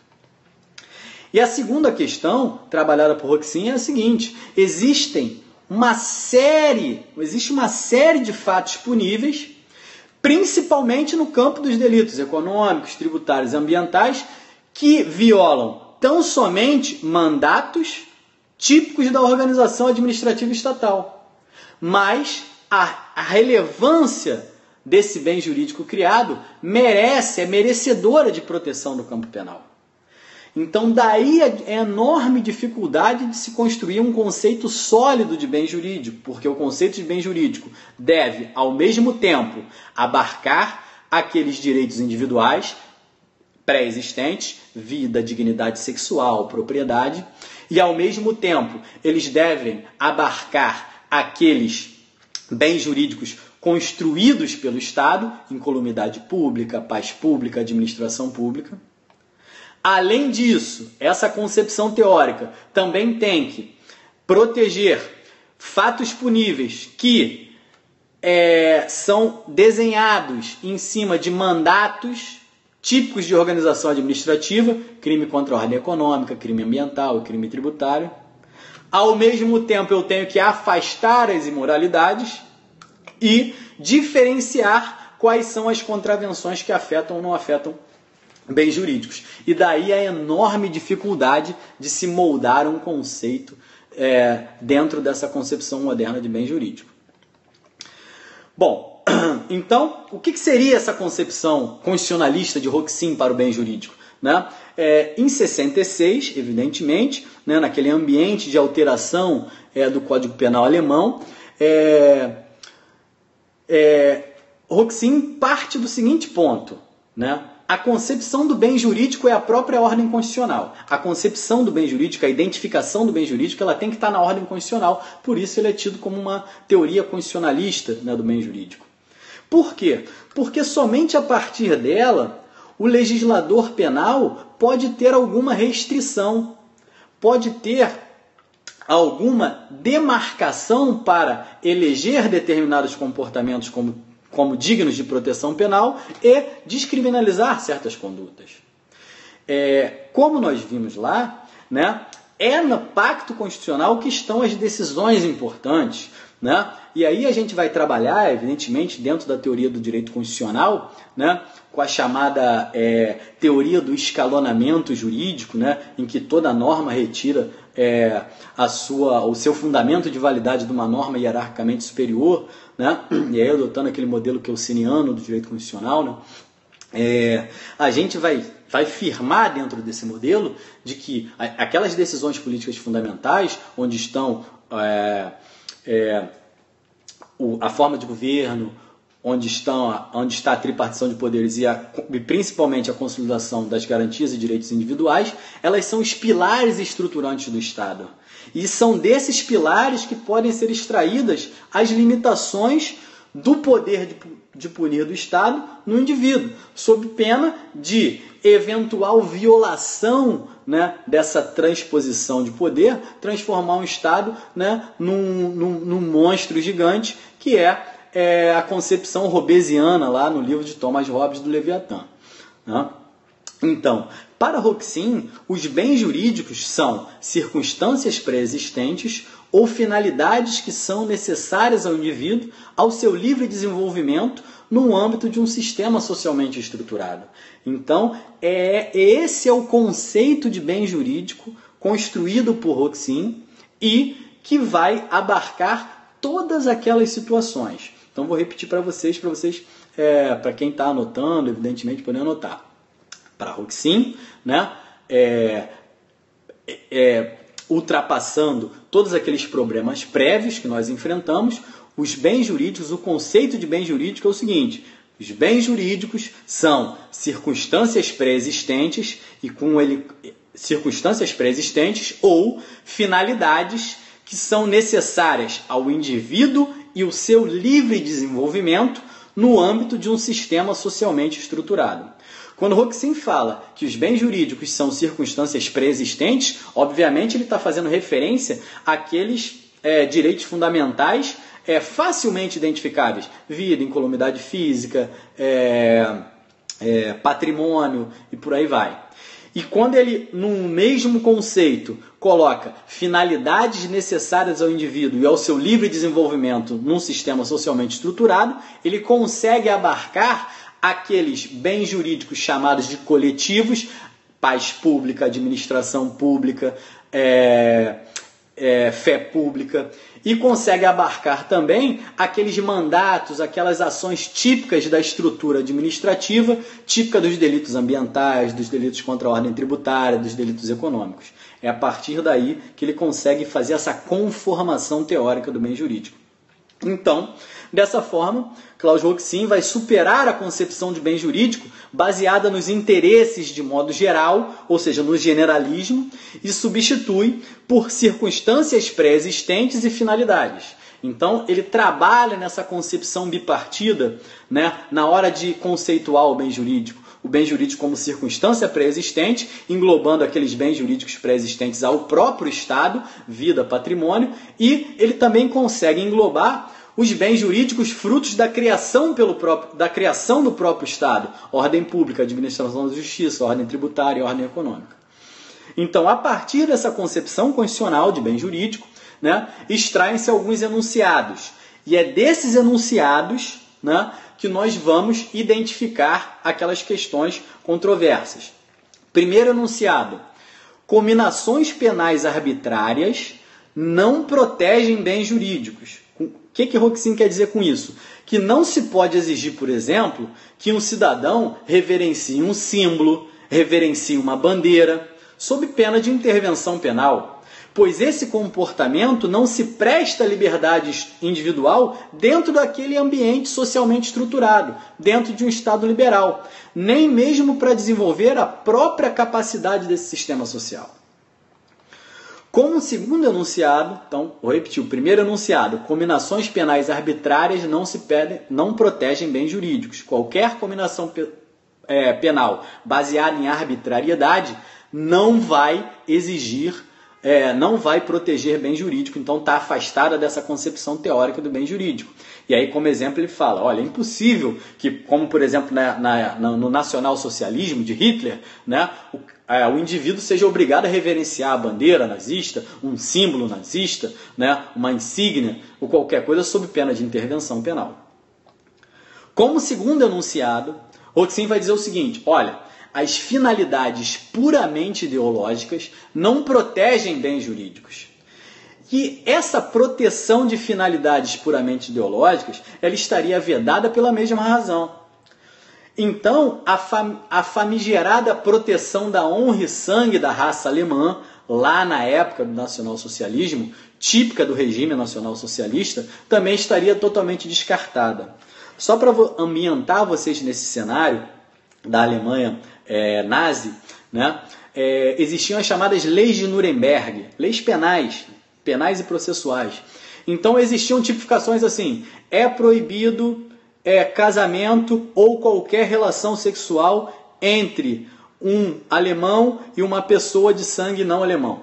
E a segunda questão trabalhada por Roxin é a seguinte: existem uma série, existe uma série de fatos puníveis, principalmente no campo dos delitos econômicos, tributários e ambientais, que violam tão somente mandatos típicos da organização administrativa estatal. Mas a, a relevância desse bem jurídico criado merece, é merecedora de proteção no campo penal. Então daí a enorme dificuldade de se construir um conceito sólido de bem jurídico, porque o conceito de bem jurídico deve, ao mesmo tempo, abarcar aqueles direitos individuais pré-existentes, vida, dignidade sexual, propriedade, e ao mesmo tempo eles devem abarcar aqueles bens jurídicos construídos pelo Estado, incolumidade pública, paz pública, administração pública. Além disso, essa concepção teórica também tem que proteger fatos puníveis que é, são desenhados em cima de mandatos típicos de organização administrativa, crime contra a ordem econômica, crime ambiental e crime tributário. Ao mesmo tempo, eu tenho que afastar as imoralidades e diferenciar quais são as contravenções que afetam ou não afetam bens jurídicos. E daí a enorme dificuldade de se moldar um conceito é, dentro dessa concepção moderna de bem jurídico. Bom, então, o que seria essa concepção constitucionalista de Roxin para o bem jurídico? Né? É, em sessenta e seis, evidentemente, né, naquele ambiente de alteração é, do Código Penal alemão, é, é, Roxin parte do seguinte ponto, né? A concepção do bem jurídico é a própria ordem constitucional. A concepção do bem jurídico, a identificação do bem jurídico, ela tem que estar na ordem constitucional. Por isso ele é tido como uma teoria constitucionalista, né, do bem jurídico. Por quê? Porque somente a partir dela o legislador penal pode ter alguma restrição, pode ter alguma demarcação para eleger determinados comportamentos como como dignos de proteção penal e descriminalizar certas condutas. É, como nós vimos lá, né, é no Pacto Constitucional que estão as decisões importantes. Né? E aí a gente vai trabalhar, evidentemente, dentro da teoria do direito constitucional, né, com a chamada é, teoria do escalonamento jurídico, né, em que toda norma retira é, a sua, o seu fundamento de validade de uma norma hierarquicamente superior, né, e aí adotando aquele modelo kelseniano do direito constitucional, né, é, a gente vai, vai firmar dentro desse modelo de que aquelas decisões políticas fundamentais, onde estão é, é, o, a forma de governo, onde, estão, onde está a tripartição de poderes e, a, e principalmente a consolidação das garantias e direitos individuais, elas são os pilares estruturantes do Estado. E são desses pilares que podem ser extraídas as limitações do poder de, de punir do Estado no indivíduo, sob pena de eventual violação, né, dessa transposição de poder, transformar um Estado, né, num, num, num monstro gigante que é, é a concepção hobbesiana lá no livro de Thomas Hobbes do Leviatã. Né? Então, para Roxin, os bens jurídicos são circunstâncias pré-existentes ou finalidades que são necessárias ao indivíduo ao seu livre desenvolvimento no âmbito de um sistema socialmente estruturado. Então, é, esse é o conceito de bem jurídico construído por Roxin e que vai abarcar todas aquelas situações. Então, vou repetir para vocês, para vocês, é, para quem está anotando, evidentemente, poder anotar. Para Roxin, né, é, é, ultrapassando todos aqueles problemas prévios que nós enfrentamos, os bens jurídicos, o conceito de bem jurídico é o seguinte: os bens jurídicos são circunstâncias pré-existentes e com ele circunstâncias pré-existentes ou finalidades que são necessárias ao indivíduo e o seu livre desenvolvimento no âmbito de um sistema socialmente estruturado. Quando Roxin fala que os bens jurídicos são circunstâncias pré-existentes, obviamente ele está fazendo referência àqueles é, direitos fundamentais é, facilmente identificáveis. Vida, incolumidade física, é, é, patrimônio e por aí vai. E quando ele, no mesmo conceito, coloca finalidades necessárias ao indivíduo e ao seu livre desenvolvimento num sistema socialmente estruturado, ele consegue abarcar aqueles bens jurídicos chamados de coletivos, paz pública, administração pública, é, é, fé pública, e consegue abarcar também aqueles mandatos, aquelas ações típicas da estrutura administrativa, típica dos delitos ambientais, dos delitos contra a ordem tributária, dos delitos econômicos. É a partir daí que ele consegue fazer essa conformação teórica do bem jurídico. Então, dessa forma, Klaus Roxin vai superar a concepção de bem jurídico baseada nos interesses de modo geral, ou seja, no generalismo, e substitui por circunstâncias pré-existentes e finalidades. Então, ele trabalha nessa concepção bipartida, né, na hora de conceituar o bem jurídico. O bem jurídico como circunstância pré-existente, englobando aqueles bens jurídicos pré-existentes ao próprio Estado, vida, patrimônio, e ele também consegue englobar os bens jurídicos frutos da criação, pelo próprio, da criação do próprio Estado, ordem pública, administração da justiça, ordem tributária e ordem econômica. Então, a partir dessa concepção constitucional de bem jurídico, né, extraem-se alguns enunciados. E é desses enunciados, né, que nós vamos identificar aquelas questões controversas. Primeiro enunciado: cominações penais arbitrárias não protegem bens jurídicos. O que que Roxin quer dizer com isso? Que não se pode exigir, por exemplo, que um cidadão reverencie um símbolo, reverencie uma bandeira, sob pena de intervenção penal, pois esse comportamento não se presta à liberdade individual dentro daquele ambiente socialmente estruturado, dentro de um Estado liberal, nem mesmo para desenvolver a própria capacidade desse sistema social. Como segundo enunciado, então, vou repetir, o primeiro enunciado: cominações penais arbitrárias não, se pedem, não protegem bens jurídicos. Qualquer cominação pe, é, penal baseada em arbitrariedade não vai exigir, é, não vai proteger bem jurídico, então está afastada dessa concepção teórica do bem jurídico. E aí, como exemplo, ele fala, olha, é impossível que, como por exemplo na, na, no nacionalsocialismo de Hitler, né, o, é, o indivíduo seja obrigado a reverenciar a bandeira nazista, um símbolo nazista, né, uma insígnia ou qualquer coisa sob pena de intervenção penal. Como segundo enunciado, Roxin vai dizer o seguinte, olha, as finalidades puramente ideológicas não protegem bens jurídicos. E essa proteção de finalidades puramente ideológicas, ela estaria vedada pela mesma razão. Então, a, fam a famigerada proteção da honra e sangue da raça alemã, lá na época do nacionalsocialismo, típica do regime nacionalsocialista, também estaria totalmente descartada. Só para ambientar vocês nesse cenário da Alemanha é, nazi, né, é, existiam as chamadas leis de Nuremberg, leis penais, penais e processuais. Então existiam tipificações assim, é proibido é, casamento ou qualquer relação sexual entre um alemão e uma pessoa de sangue não alemão.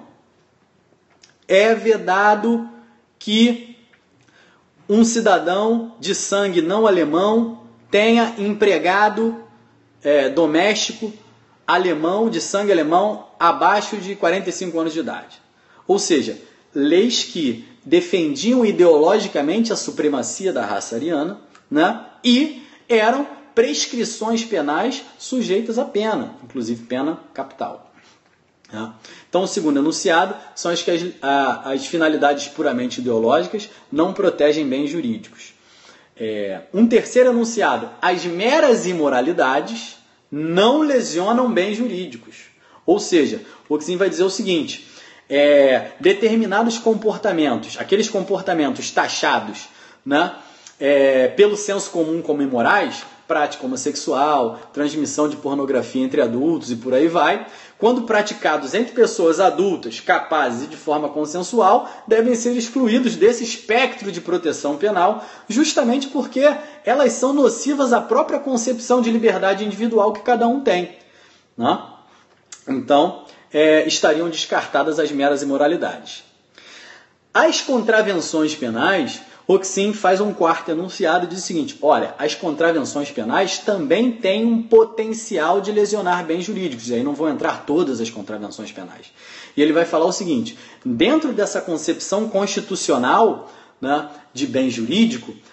É vedado que um cidadão de sangue não alemão tenha empregado é, doméstico alemão, de sangue alemão, abaixo de quarenta e cinco anos de idade. Ou seja, leis que defendiam ideologicamente a supremacia da raça ariana, né, e eram prescrições penais sujeitas a pena, inclusive pena capital. Né? Então, o segundo enunciado são as que as, a, as finalidades puramente ideológicas não protegem bens jurídicos. É, um terceiro enunciado, as meras imoralidades não lesionam bens jurídicos. Ou seja, o Roxin vai dizer o seguinte, é, determinados comportamentos, aqueles comportamentos taxados, né, é, pelo senso comum como imorais, prática homossexual, transmissão de pornografia entre adultos e por aí vai, quando praticados entre pessoas adultas, capazes e de forma consensual, devem ser excluídos desse espectro de proteção penal, justamente porque elas são nocivas à própria concepção de liberdade individual que cada um tem. Né? Então, é, estariam descartadas as meras imoralidades. As contravenções penais, Roxin faz um quarto enunciado e diz o seguinte, olha, as contravenções penais também têm um potencial de lesionar bens jurídicos, e aí não vão entrar todas as contravenções penais. E ele vai falar o seguinte, dentro dessa concepção constitucional, né, de bem jurídico,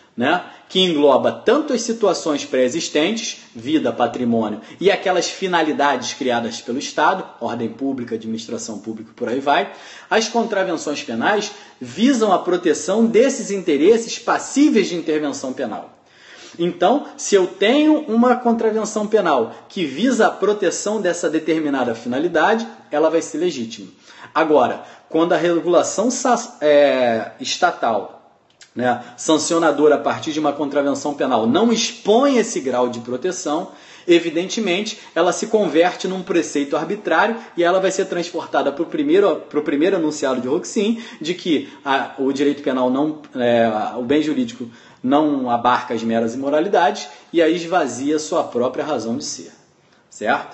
né, que engloba tanto as situações pré-existentes, vida, patrimônio, e aquelas finalidades criadas pelo Estado, ordem pública, administração pública, por aí vai. As contravenções penais visam a proteção desses interesses passíveis de intervenção penal. Então, se eu tenho uma contravenção penal que visa a proteção dessa determinada finalidade, ela vai ser legítima. Agora, quando a regulação é, estatal, né, sancionadora a partir de uma contravenção penal não expõe esse grau de proteção, evidentemente ela se converte num preceito arbitrário e ela vai ser transportada para o primeiro, para o primeiro enunciado de Roxin, de que a, o direito penal, não, é, o bem jurídico não abarca as meras imoralidades e aí esvazia sua própria razão de ser. Certo?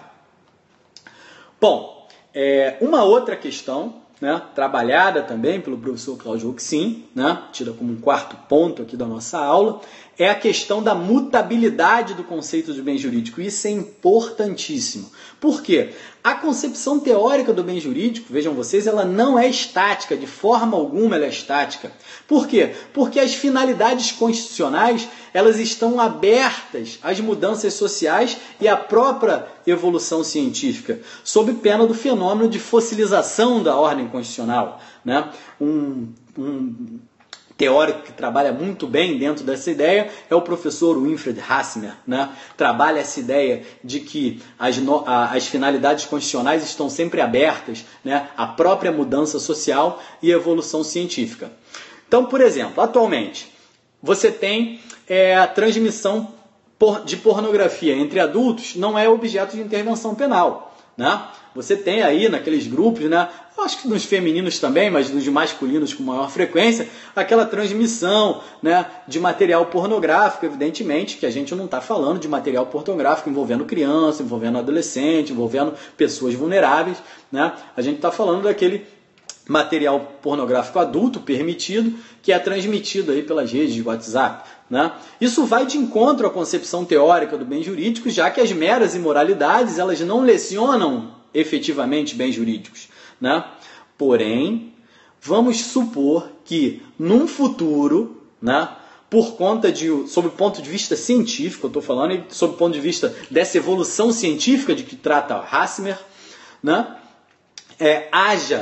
Bom, é, uma outra questão, né, trabalhada também pelo professor Cláudio Roxin, né, tida como um quarto ponto aqui da nossa aula, é a questão da mutabilidade do conceito de bem jurídico. Isso é importantíssimo. Por quê? A concepção teórica do bem jurídico, vejam vocês, ela não é estática, de forma alguma ela é estática. Por quê? Porque as finalidades constitucionais, elas estão abertas às mudanças sociais e à própria evolução científica, sob pena do fenômeno de fossilização da ordem constitucional, né? Um, um teórico que trabalha muito bem dentro dessa ideia é o professor Winfried Hassmer, né? Trabalha essa ideia de que as, no, a, as finalidades constitucionais estão sempre abertas, né, à própria mudança social e evolução científica. Então, por exemplo, atualmente, você tem é, a transmissão por, de pornografia entre adultos não é objeto de intervenção penal, né? Você tem aí naqueles grupos, né, acho que nos femininos também, mas nos masculinos com maior frequência, aquela transmissão, né, de material pornográfico, evidentemente que a gente não está falando de material pornográfico envolvendo criança, envolvendo adolescente, envolvendo pessoas vulneráveis, né? A gente está falando daquele material pornográfico adulto permitido que é transmitido aí pelas redes de WhatsApp, né? Isso vai de encontro à concepção teórica do bem jurídico, já que as meras imoralidades elas não lecionam efetivamente bens jurídicos, né? Porém, vamos supor que num futuro, né, por conta de, sob o ponto de vista científico, eu estou falando, e sob o ponto de vista dessa evolução científica de que trata Hassmer, né, é, haja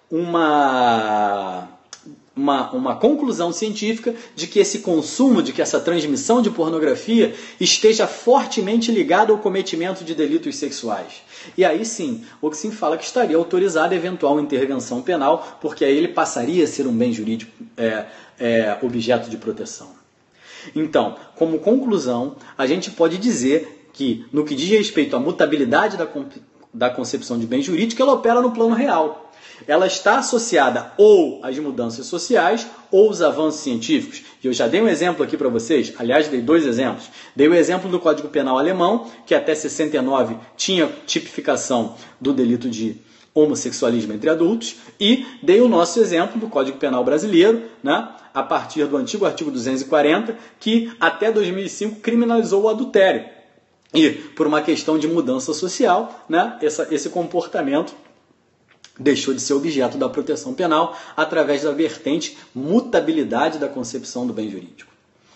uma, uma, uma conclusão científica de que esse consumo, de que essa transmissão de pornografia esteja fortemente ligado ao cometimento de delitos sexuais. E aí sim, Roxin fala que estaria autorizada a eventual intervenção penal, porque aí ele passaria a ser um bem jurídico é, é, objeto de proteção. Então, como conclusão, a gente pode dizer que, no que diz respeito à mutabilidade da, da concepção de bem jurídico, ela opera no plano real. Ela está associada ou às mudanças sociais ou aos avanços científicos. E eu já dei um exemplo aqui para vocês, aliás, dei dois exemplos. Dei o exemplo do Código Penal alemão, que até sessenta e nove tinha tipificação do delito de homossexualismo entre adultos, e dei o nosso exemplo do Código Penal brasileiro, né, a partir do antigo artigo duzentos e quarenta, que até dois mil e cinco criminalizou o adultério. E, por uma questão de mudança social, né, essa, esse comportamento deixou de ser objeto da proteção penal através da vertente mutabilidade da concepção do bem jurídico.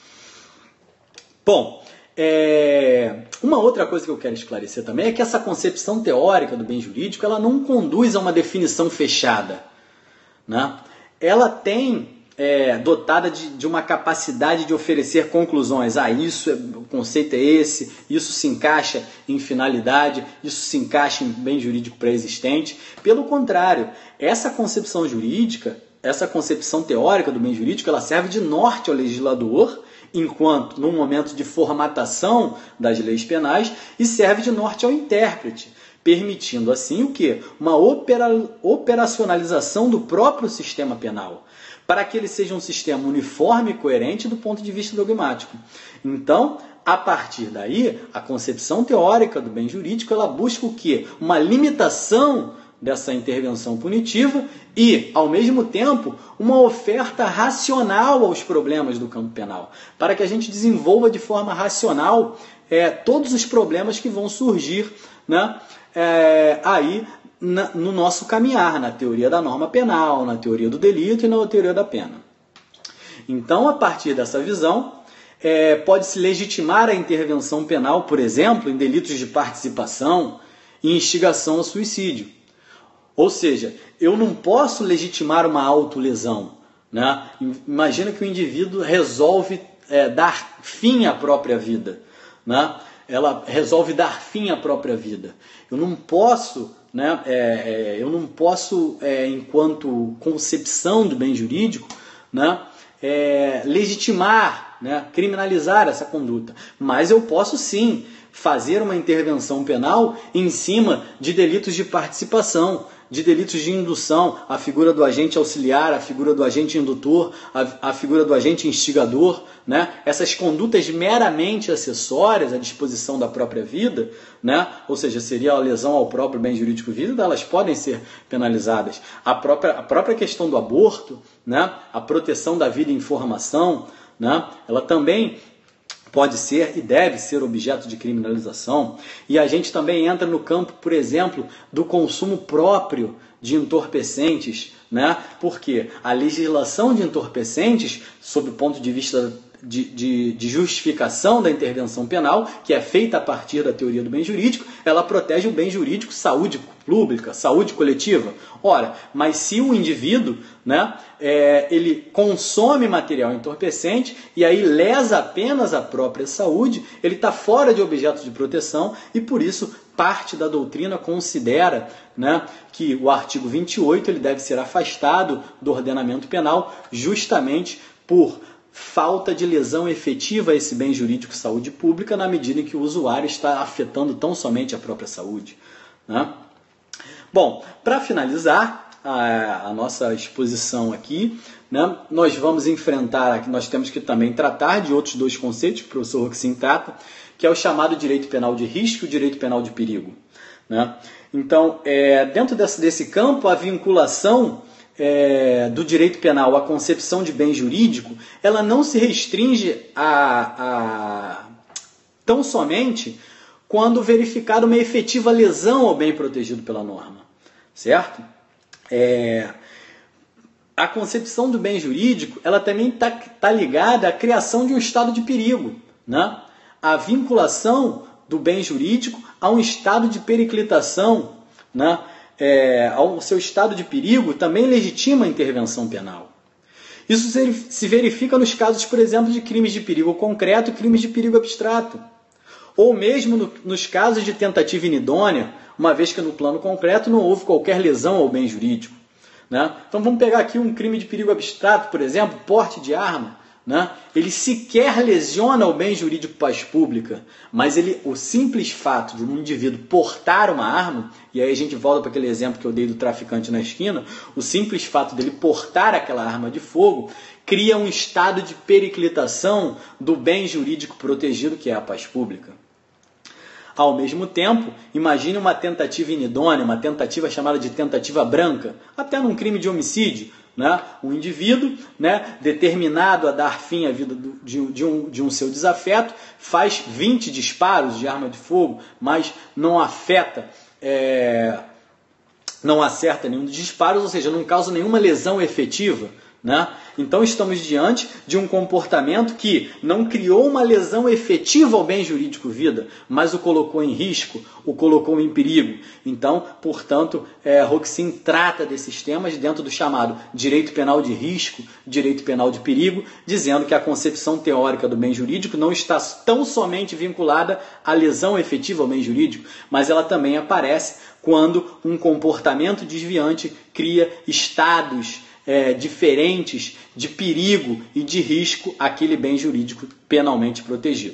Bom, é... uma outra coisa que eu quero esclarecer também é que essa concepção teórica do bem jurídico ela não conduz a uma definição fechada, né? Ela tem é, dotada de, de uma capacidade de oferecer conclusões. Ah, isso é, o conceito é esse, isso se encaixa em finalidade, isso se encaixa em bem jurídico pré-existente. Pelo contrário, essa concepção jurídica, essa concepção teórica do bem jurídico, ela serve de norte ao legislador, enquanto no momento de formatação das leis penais, e serve de norte ao intérprete, permitindo assim o quê? Uma opera, operacionalização do próprio sistema penal, para que ele seja um sistema uniforme e coerente do ponto de vista dogmático. Então, a partir daí, a concepção teórica do bem jurídico, ela busca o quê? Uma limitação dessa intervenção punitiva e, ao mesmo tempo, uma oferta racional aos problemas do campo penal, para que a gente desenvolva de forma racional é, todos os problemas que vão surgir, né, é, aí na, no nosso caminhar, na teoria da norma penal, na teoria do delito e na teoria da pena. Então, a partir dessa visão, é, pode-se legitimar a intervenção penal, por exemplo, em delitos de participação e instigação ao suicídio. Ou seja, eu não posso legitimar uma autolesão, né? Imagina que o indivíduo resolve é, dar fim à própria vida, né? Ela resolve dar fim à própria vida. Eu não posso, né, é, é, eu não posso é, enquanto concepção do bem jurídico, né, é, legitimar, né, criminalizar essa conduta. Mas eu posso sim fazer uma intervenção penal em cima de delitos de participação, de delitos de indução, a figura do agente auxiliar, a figura do agente indutor, a, a figura do agente instigador, né? Essas condutas meramente acessórias à disposição da própria vida, né? Ou seja, seria a lesão ao próprio bem jurídico vida, elas podem ser penalizadas. A própria, a própria questão do aborto, né? A proteção da vida em formação, né? Ela também pode ser e deve ser objeto de criminalização. E a gente também entra no campo, por exemplo, do consumo próprio de entorpecentes, né? Porque a legislação de entorpecentes, sob o ponto de vista de, de, de justificação da intervenção penal, que é feita a partir da teoria do bem jurídico, ela protege o bem jurídico, saúde pública, saúde coletiva. Ora, mas se o indivíduo, né, é, ele consome material entorpecente e aí lesa apenas a própria saúde, ele está fora de objeto de proteção e por isso parte da doutrina considera, né, que o artigo vinte e oito ele deve ser afastado do ordenamento penal justamente por falta de lesão efetiva a esse bem jurídico saúde pública na medida em que o usuário está afetando tão somente a própria saúde, né? Bom, para finalizar a, a nossa exposição aqui, né, nós vamos enfrentar, nós temos que também tratar de outros dois conceitos que o professor Roxin trata, que é o chamado direito penal de risco e o direito penal de perigo, né? Então, é, dentro desse, desse campo, a vinculação É, do direito penal à concepção de bem jurídico, ela não se restringe a, a tão somente quando verificada uma efetiva lesão ao bem protegido pela norma, certo? É, a concepção do bem jurídico, ela também está tá ligada à criação de um estado de perigo, né? A vinculação do bem jurídico a um estado de periclitação, né? É, ao seu estado de perigo, também legitima a intervenção penal. Isso se verifica nos casos, por exemplo, de crimes de perigo concreto e crimes de perigo abstrato. Ou mesmo no, nos casos de tentativa inidônea, uma vez que no plano concreto não houve qualquer lesão ao bem jurídico, né? Então vamos pegar aqui um crime de perigo abstrato, por exemplo, porte de arma, né? Ele sequer lesiona o bem jurídico paz pública, mas ele, o simples fato de um indivíduo portar uma arma, e aí a gente volta para aquele exemplo que eu dei do traficante na esquina, o simples fato dele portar aquela arma de fogo cria um estado de periclitação do bem jurídico protegido, que é a paz pública. Ao mesmo tempo, imagine uma tentativa inidônea, uma tentativa chamada de tentativa branca, até num crime de homicídio, né? Um indivíduo, né, determinado a dar fim à vida do, de, de, um, de um seu desafeto, faz vinte disparos de arma de fogo, mas não afeta, é, não acerta nenhum dos disparos, ou seja, não causa nenhuma lesão efetiva, né? Então estamos diante de um comportamento que não criou uma lesão efetiva ao bem jurídico vida, mas o colocou em risco, o colocou em perigo. Então, portanto, é, Roxin trata desses temas dentro do chamado direito penal de risco, direito penal de perigo, dizendo que a concepção teórica do bem jurídico não está tão somente vinculada à lesão efetiva ao bem jurídico, mas ela também aparece quando um comportamento desviante cria estados É, diferentes de perigo e de risco àquele bem jurídico penalmente protegido.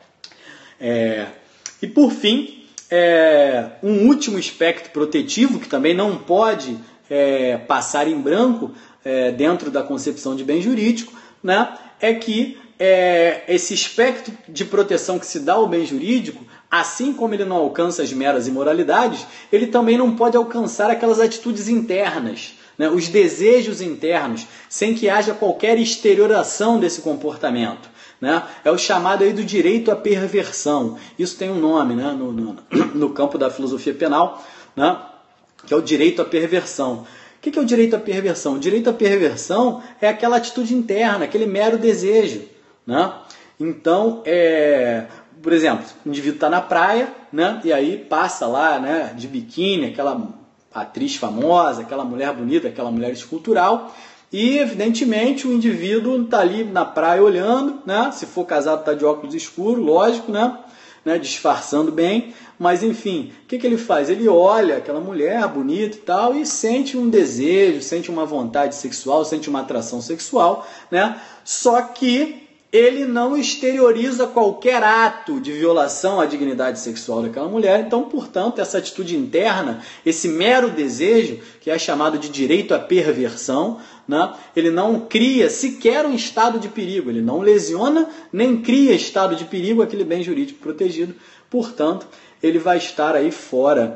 É, e por fim, é, um último aspecto protetivo que também não pode é, passar em branco é, dentro da concepção de bem jurídico, né, é que é, esse aspecto de proteção que se dá ao bem jurídico, assim como ele não alcança as meras imoralidades, ele também não pode alcançar aquelas atitudes internas, né, os desejos internos, sem que haja qualquer exterioração desse comportamento, né? É o chamado aí do direito à perversão. Isso tem um nome, né, no, no, no campo da filosofia penal, né, que é o direito à perversão. O que é o direito à perversão? O direito à perversão é aquela atitude interna, aquele mero desejo, né? Então, é, por exemplo, o indivíduo está na praia, né? E aí passa lá, né, de biquíni, aquela atriz famosa, aquela mulher bonita, aquela mulher escultural, e evidentemente o indivíduo está ali na praia olhando, né? Se for casado está de óculos escuros, lógico, né? Né? Disfarçando bem, mas enfim, o que, que ele faz? Ele olha aquela mulher bonita e tal e sente um desejo, sente uma vontade sexual, sente uma atração sexual, né? Só que ele não exterioriza qualquer ato de violação à dignidade sexual daquela mulher. Então, portanto, essa atitude interna, esse mero desejo, que é chamado de direito à perversão, né, ele não cria sequer um estado de perigo, ele não lesiona nem cria estado de perigo aquele bem jurídico protegido. Portanto, ele vai estar aí fora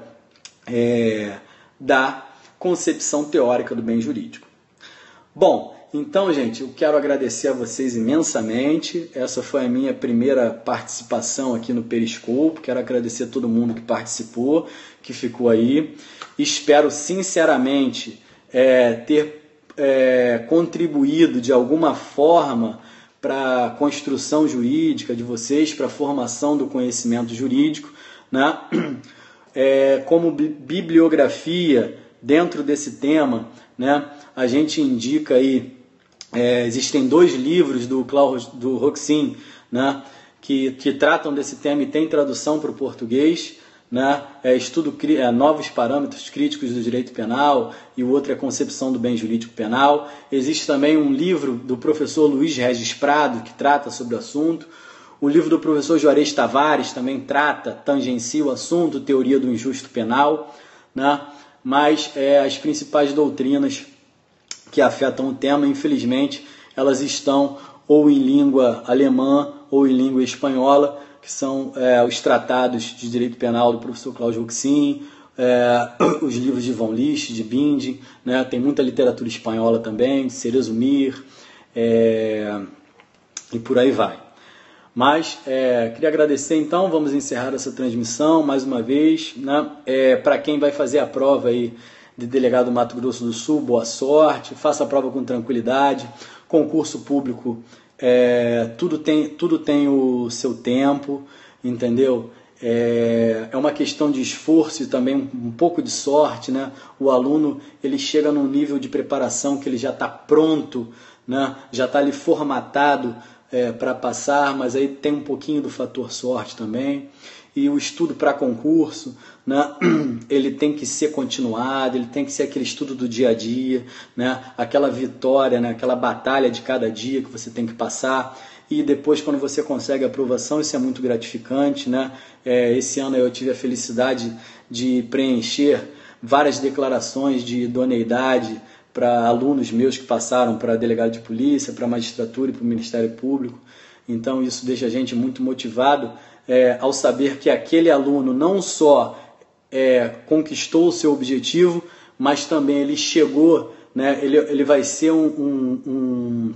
é, da concepção teórica do bem jurídico. Bom, então, gente, eu quero agradecer a vocês imensamente. Essa foi a minha primeira participação aqui no Periscope. Quero agradecer a todo mundo que participou, que ficou aí. Espero, sinceramente, é, ter é, contribuído de alguma forma para a construção jurídica de vocês, para a formação do conhecimento jurídico, né? É, como bibliografia dentro desse tema, né, a gente indica aí, é, existem dois livros do Klaus do Roxin, né, que, que tratam desse tema e tem tradução para o português, né, é, estudo é, Novos Parâmetros Críticos do Direito Penal, e o outro é Concepção do Bem Jurídico Penal. Existe também um livro do professor Luiz Regis Prado, que trata sobre o assunto. O livro do professor Juarez Tavares também trata, tangencia o assunto, Teoria do Injusto Penal, né? Mas é, as principais doutrinas que afetam o tema, infelizmente, elas estão ou em língua alemã ou em língua espanhola, que são é, os tratados de direito penal do professor Klaus Roxin, é, os livros de Von List, de Binding, né? Tem muita literatura espanhola também, de Cerezo Mir, é, e por aí vai. Mas é, queria agradecer, então, vamos encerrar essa transmissão mais uma vez, né? É, para quem vai fazer a prova aí de delegado do Mato Grosso do Sul, boa sorte, faça a prova com tranquilidade. Concurso público, é, tudo, tem, tudo tem o seu tempo, entendeu? É, é uma questão de esforço e também um, um pouco de sorte, né? O aluno, ele chega num nível de preparação que ele já está pronto, né? Já está ali formatado É, para passar, mas aí tem um pouquinho do fator sorte também. E o estudo para concurso, né, ele tem que ser continuado, ele tem que ser aquele estudo do dia a dia, né, aquela vitória, né, aquela batalha de cada dia que você tem que passar. E depois, quando você consegue a aprovação, isso é muito gratificante, né? É, esse ano eu tive a felicidade de preencher várias declarações de idoneidade para alunos meus que passaram para delegado de polícia, para a magistratura e para o Ministério Público. Então isso deixa a gente muito motivado é, ao saber que aquele aluno não só é, conquistou o seu objetivo, mas também ele chegou, né, ele, ele vai ser um, um, um,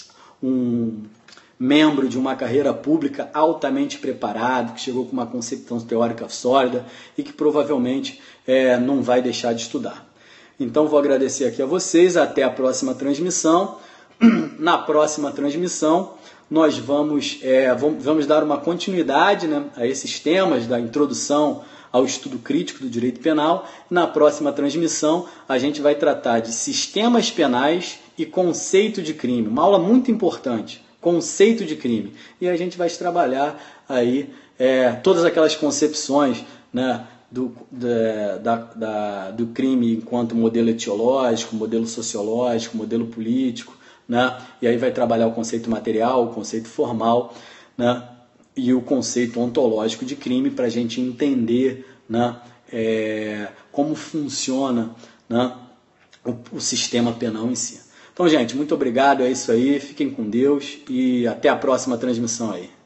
um membro de uma carreira pública altamente preparado, que chegou com uma concepção teórica sólida e que provavelmente é, não vai deixar de estudar. Então vou agradecer aqui a vocês, até a próxima transmissão. Na próxima transmissão nós vamos, é, vamos dar uma continuidade, né, a esses temas da introdução ao estudo crítico do direito penal. Na próxima transmissão a gente vai tratar de sistemas penais e conceito de crime, uma aula muito importante, conceito de crime. E a gente vai trabalhar aí é, todas aquelas concepções, né, Do, da, da, do crime enquanto modelo etiológico, modelo sociológico, modelo político, né? E aí vai trabalhar o conceito material, o conceito formal, né? E o conceito ontológico de crime para a gente entender, né? É, como funciona, né? o, o sistema penal em si. Então, gente, muito obrigado, é isso aí, fiquem com Deus e até a próxima transmissão aí.